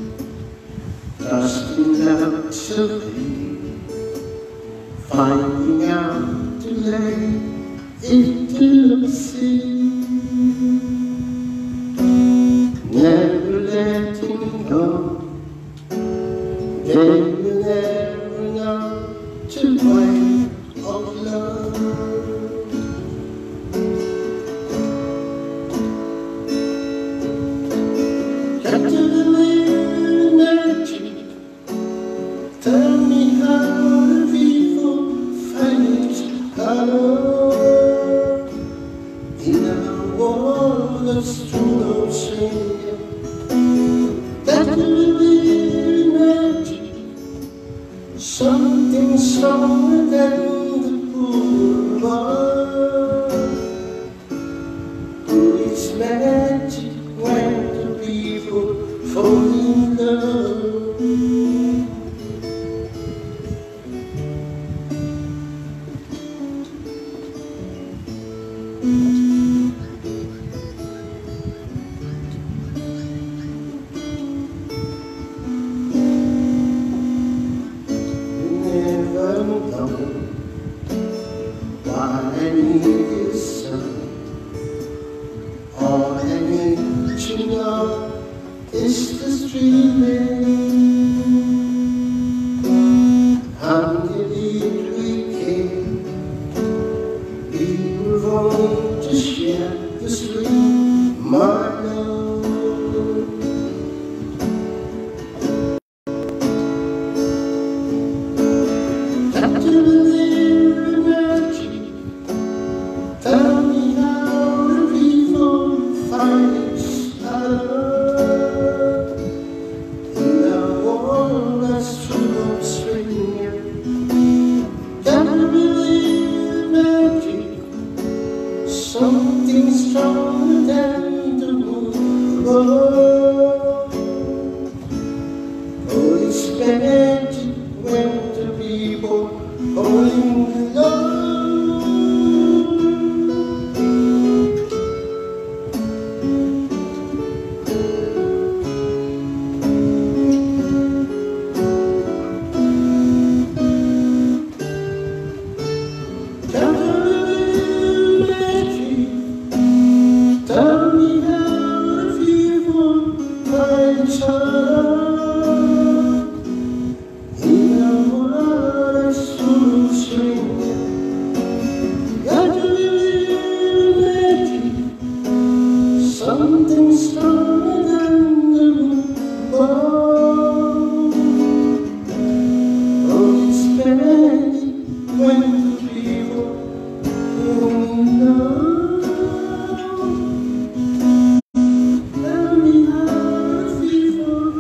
dusting luxury, finding out to lay intimacy, never letting go. They will never know the way of love. Got to believe in magic. Tell me how the people find love in a world that's true of singing. Got to believe in magic, something stronger than the boulevard. Oh, it's magic when the people fall in love. Never know why I need you so. All I need to know is this dreaming. How did we came? We were born to share this dream, my love. Got to believe in magic. Tell me how the people find love in a world that's full of stranger. Got to believe in magic, something stronger than the moon. Oh, it's magic when the people fall in love. Got to believe in magic. Tell me how the people find love in a world that's full of strangers. Got to believe in magic, something stronger than the moon. Oh, it's magic when the people fall in love. Tell me how the people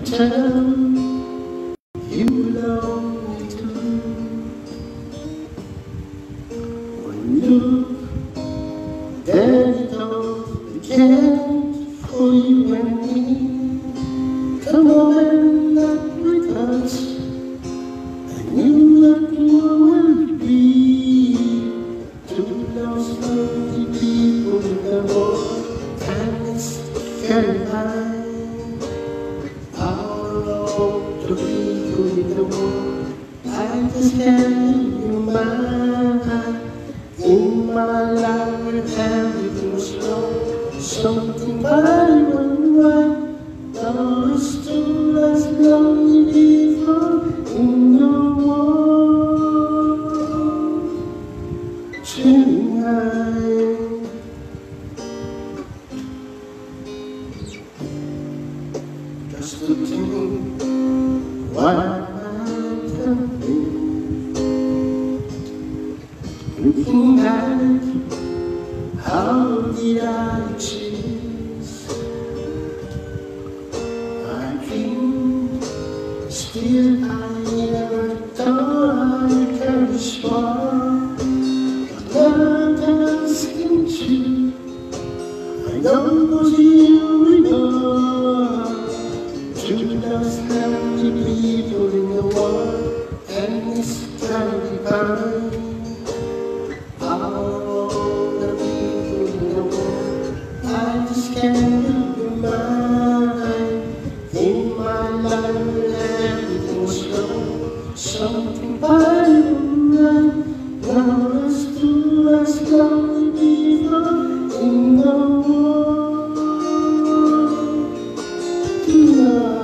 tell you belong to. When you look, there it all began for you and me. The moment that we touched, I knew that we would be two lost lonely people in the world, and it's very high. The people in the world, I just can't be mine. In my life, everything was wrong. Something bad went right. Now it's too less lonely people in the world tonight. Just to think what I've done. Looking back, how did I choose? I dream, still I never thought I could reach far. But now I'm asking you, I know what you know. Two lost lonely people in the world, and it's totally fine. All the people in the world, I just can't be mine. In my life, everything was wrong. Something bad went right. Now there's two lost lonely people in the world tonight.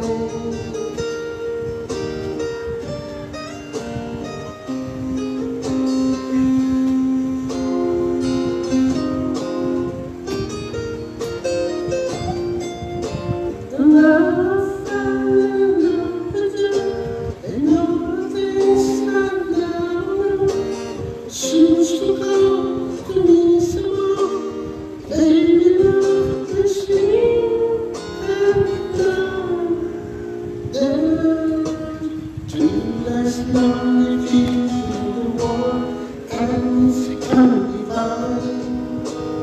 Lonely people in the world, and it's gonna be fine.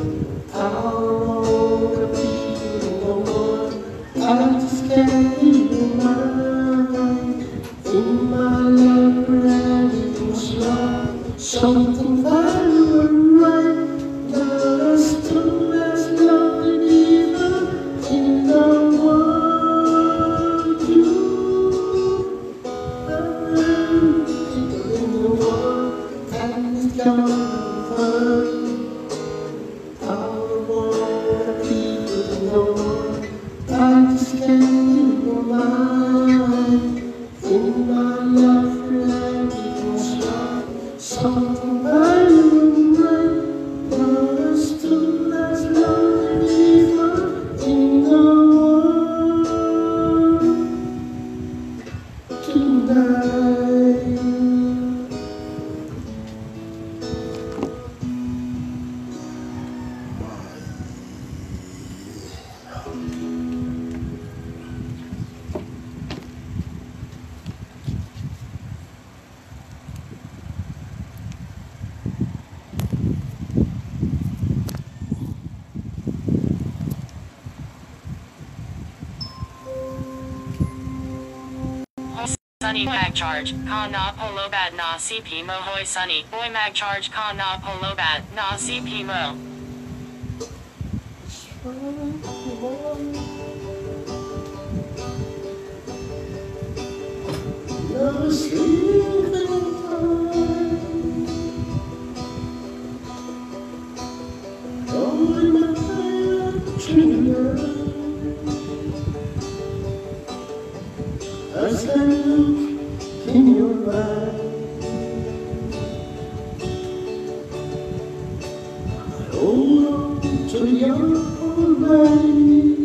All the people in the world, I just can't be mine. In my life, everything was wrong. Something bad went right. Now there's two less lonely people in the world tonight. All the world, people in the world, I just can't be mine. In my life, everything was wrong. Something bad went right. Now there's two less lonely people in the world tonight. Sunny mag charge, ka na polobat na CP mo hoy sunny, boy mag charge ka na polobat na CP mo. Never sleeping time. Only my tonight. As I look in your eyes, I hold on to your body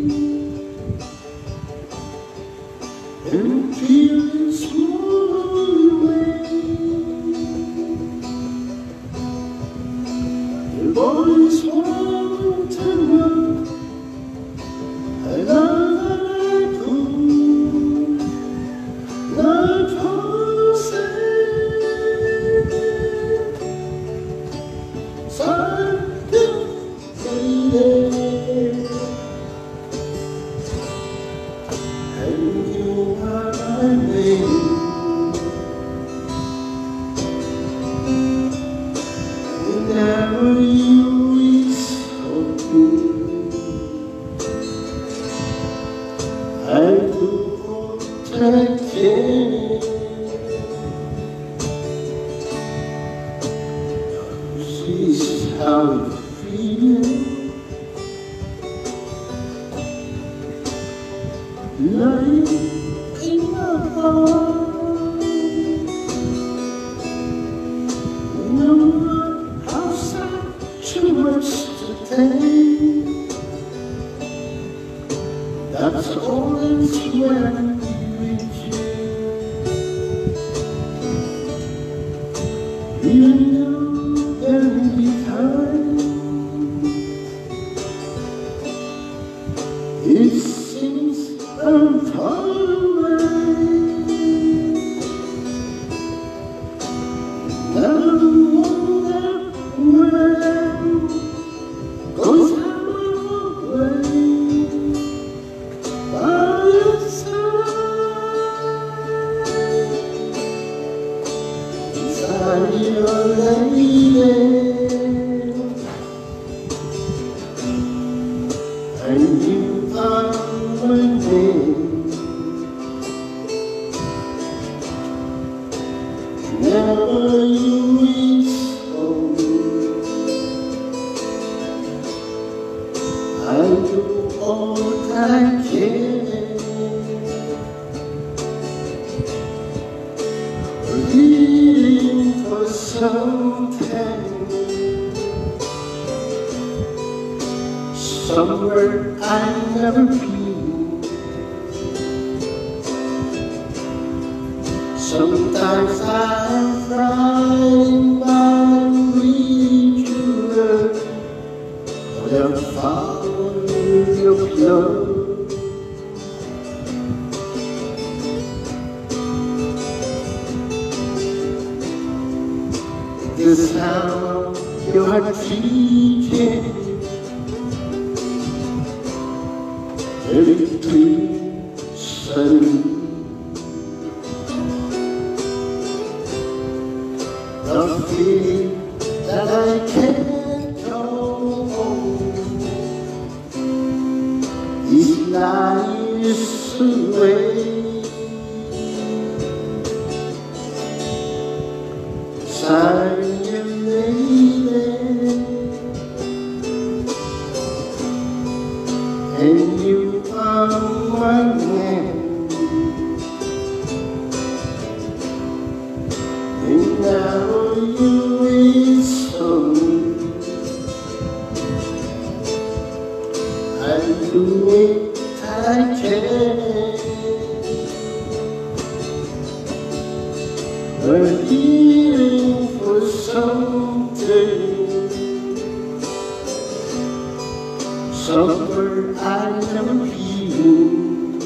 and feel it swirl away. Your voice won't turn up. I love that I could. and you are my name. Whenever you reach for me, I do what I can. This is how it feels. Lying in my heart, no one outside too much to take. That's always when I'm with you. You know there'll be time. It seems I'm far away. Now I wonder when, 'cause I'm away by your side. Inside your lady, and you are my name. Never you reach for me, I do all I can. Waiting for something, somewhere I've never been. Sometimes I'm frightened by return of the power of love. The sound you are teaching, every dream suddenly. The feeling that I can't go home is lies away. Sign your name, and you are my man. And now you is for me, I do it I can. Waiting for something, somewhere I've never been.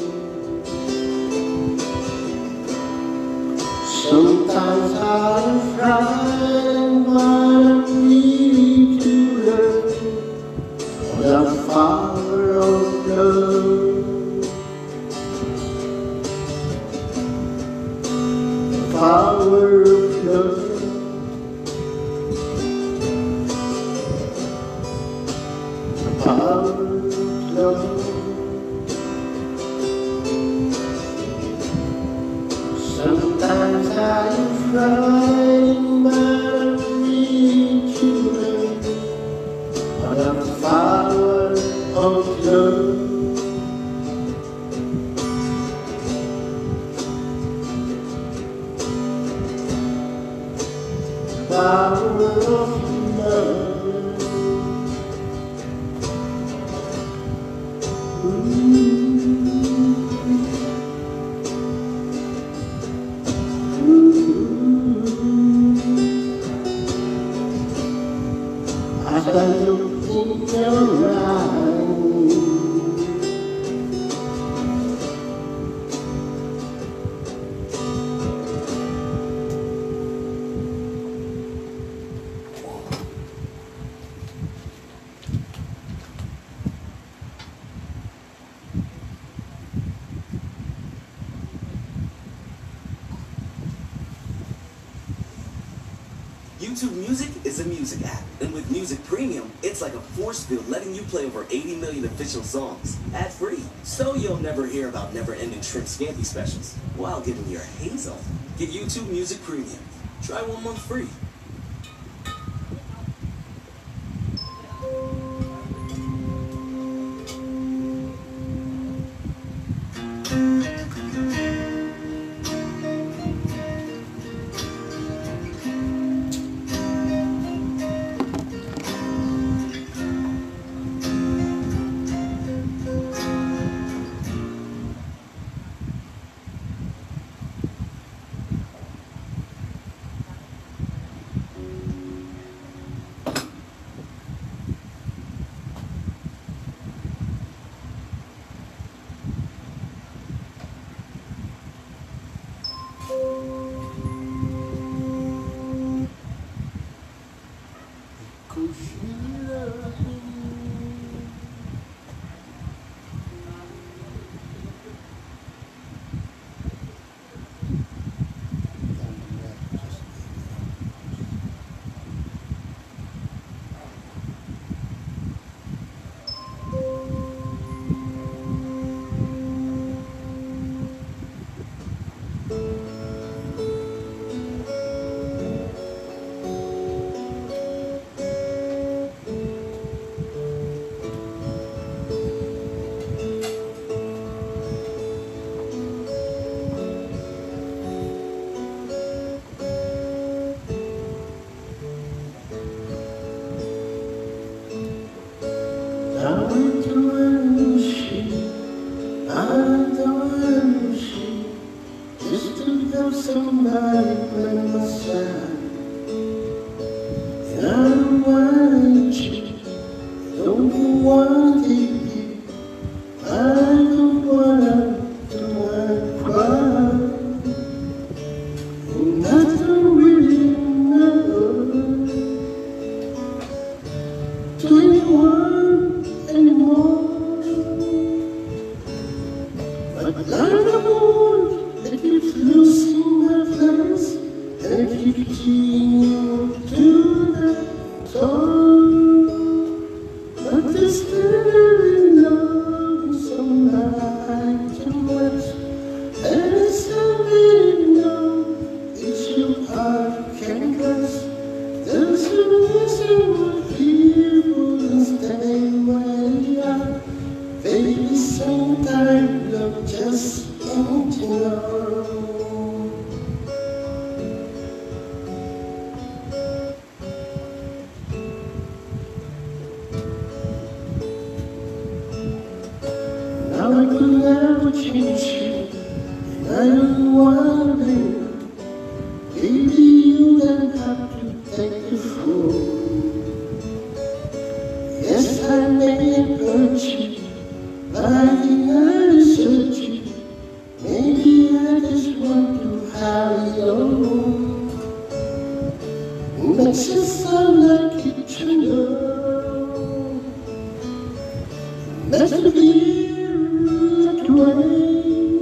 Sometimes I'm frightened by me to learn the power of love. The power of love. The power of love. Sometimes I'm frightened by me to learn the power of love. The power of love. As I look in your eyes, YouTube Music is a music app, and with Music Premium, it's like a force field letting you play over 80 million official songs, ad-free. So you'll never hear about never-ending shrimp scampi specials while getting your haze on. Get YouTube Music Premium. Try 1 month free. Somebody by my side, and I don't want you, don't want you, I don't want to cry, and I don't really know 21 anymore, but like a moon that keeps losing and keep you to that song, but there's still in love somebody too much, and it's something know it's your heart can trust. There's a reason why people stay where they are. Baby, sometimes love just ain't enough. Now I could never change you, and I don't want to be. Baby, you don't have to take the fool. Yes, I may have hurt you, but I think I deserve you. Maybe I just want to have your own. It makes you sound like eternal. Makes me feel that way,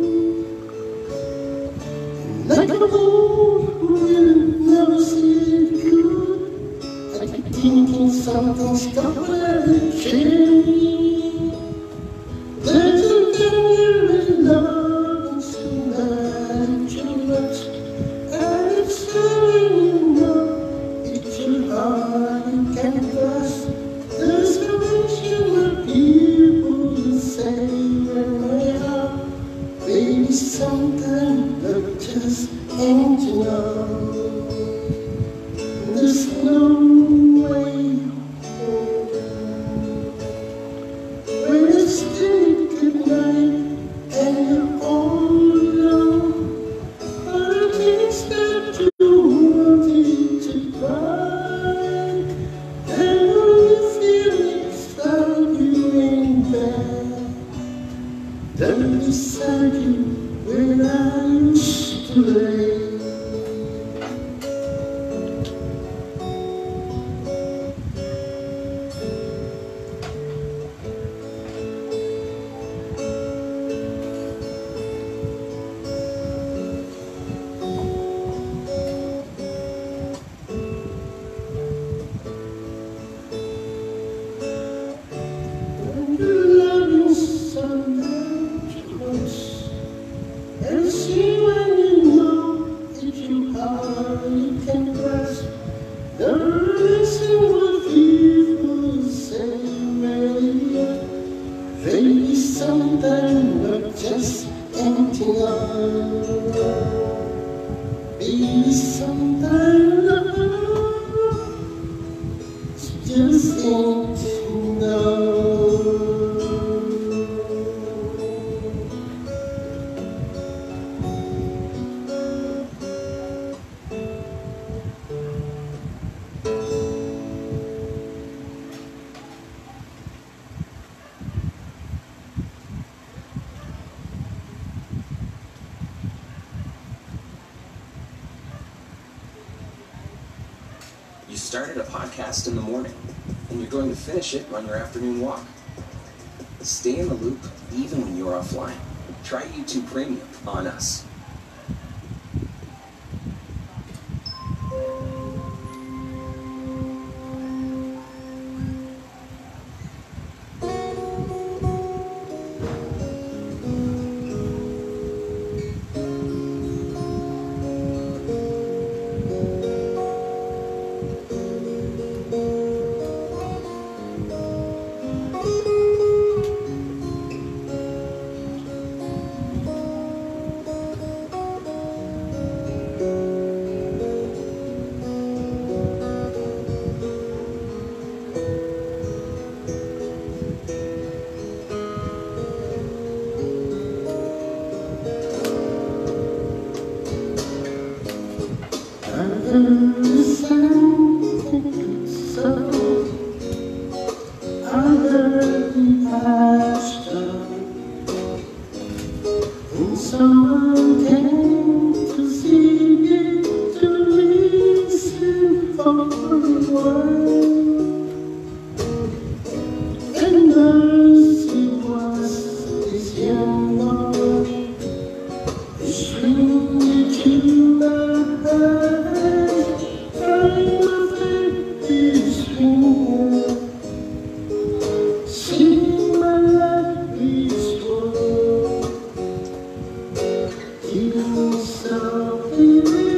like a fool who will never see it good. I keep thinking something stuck where it changed. There's a thing in love somebody too much, and it's saying you know it's your heart you can't trust. There's a reason why people say when they are. Baby, sometimes love just ain't enough. There's no way home. When it's still good night and you're all alone, but it means that you wanted to cry, and all the feelings start you in bed. Then beside you where I used to lay. Listen what people say, maybe sometimes we're just empty arms. Maybe sometimes it's just empty now. You started a podcast in the morning, and you're going to finish it on your afternoon walk. Stay in the loop even when you're offline. Try YouTube Premium on us. Someone came to see me, to listen for a while. And as it was this young boy, he swinging to my eyes, and my baby swinging. See my life is full. Killing softly,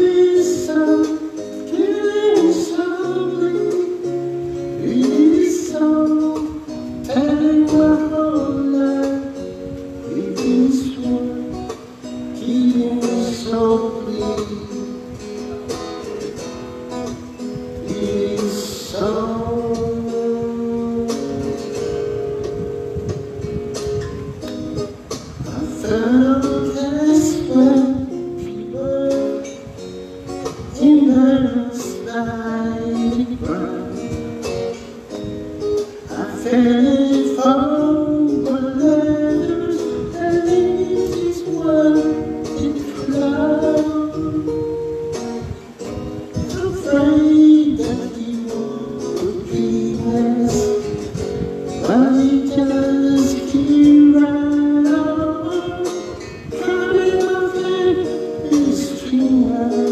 killing softly, really softly. Take my whole life with this one. Killing softly, really softly. I felt as when people in the sky ground. I felt from the letters and it is one in cloud. Afraid that he would be missed, but he just keep right on. Coming of his finger,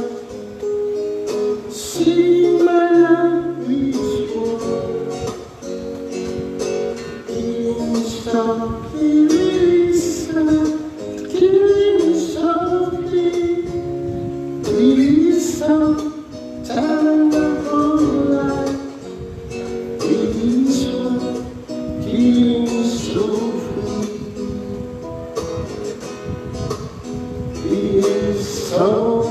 see my life is full. Killing softly, listen, killing softly, listen. Time my whole life, it is one, killing softly. Is so.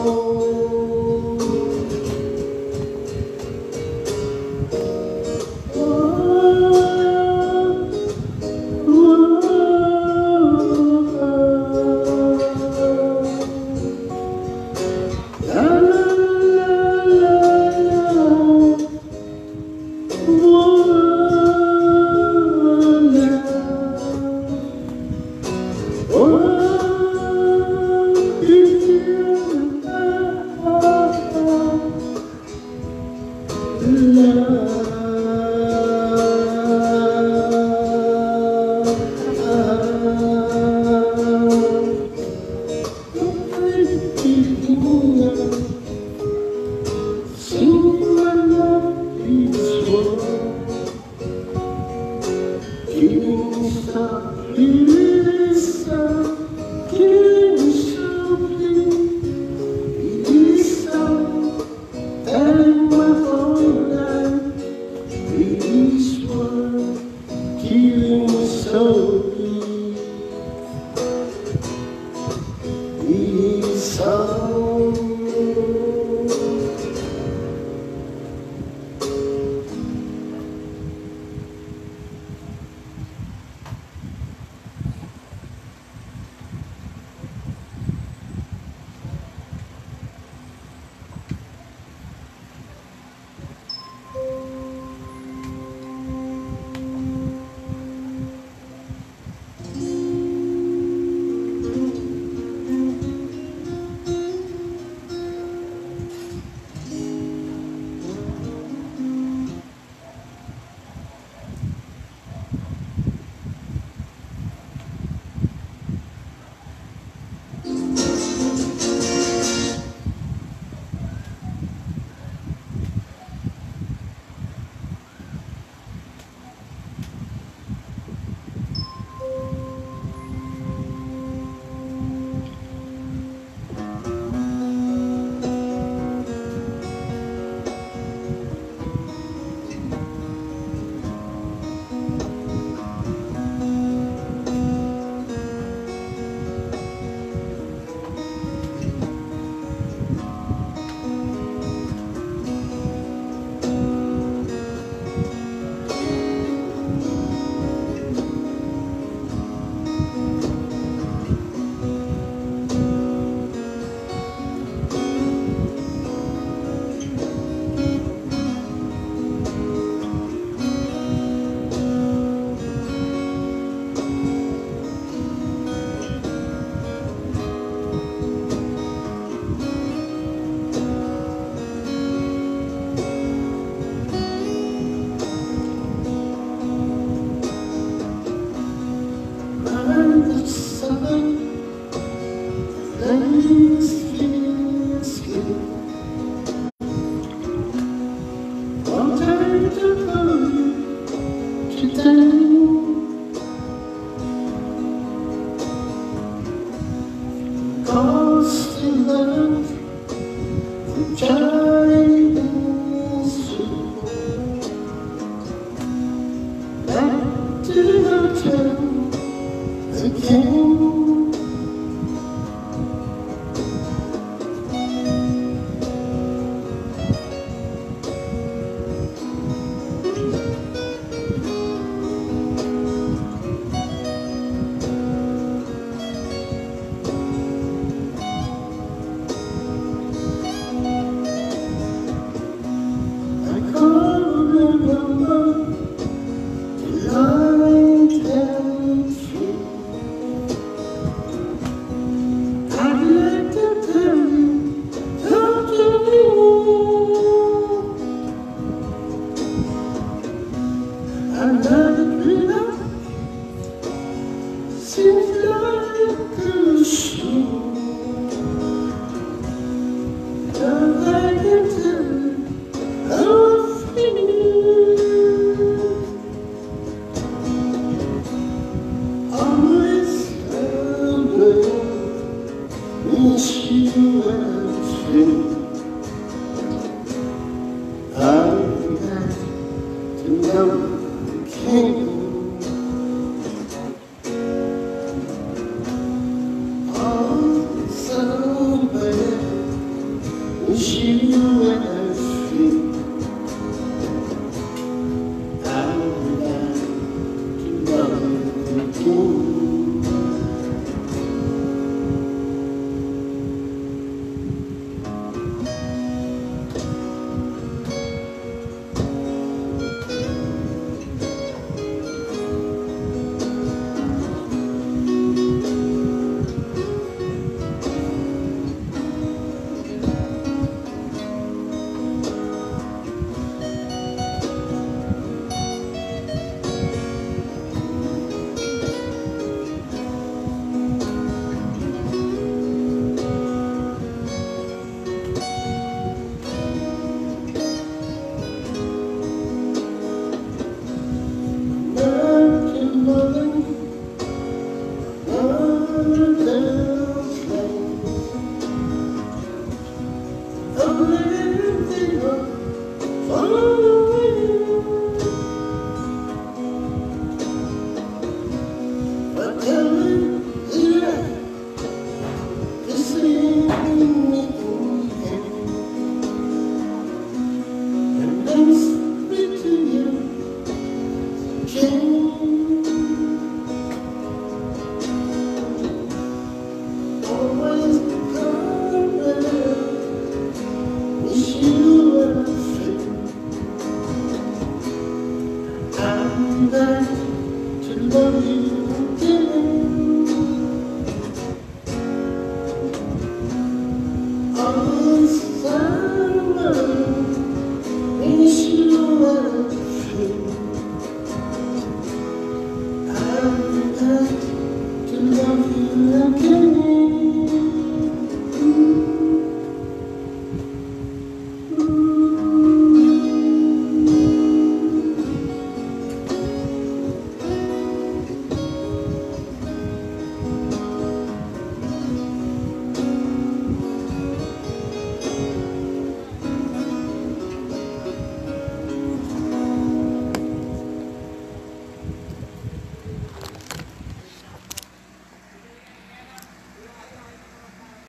La, la, la, la, la. song. arms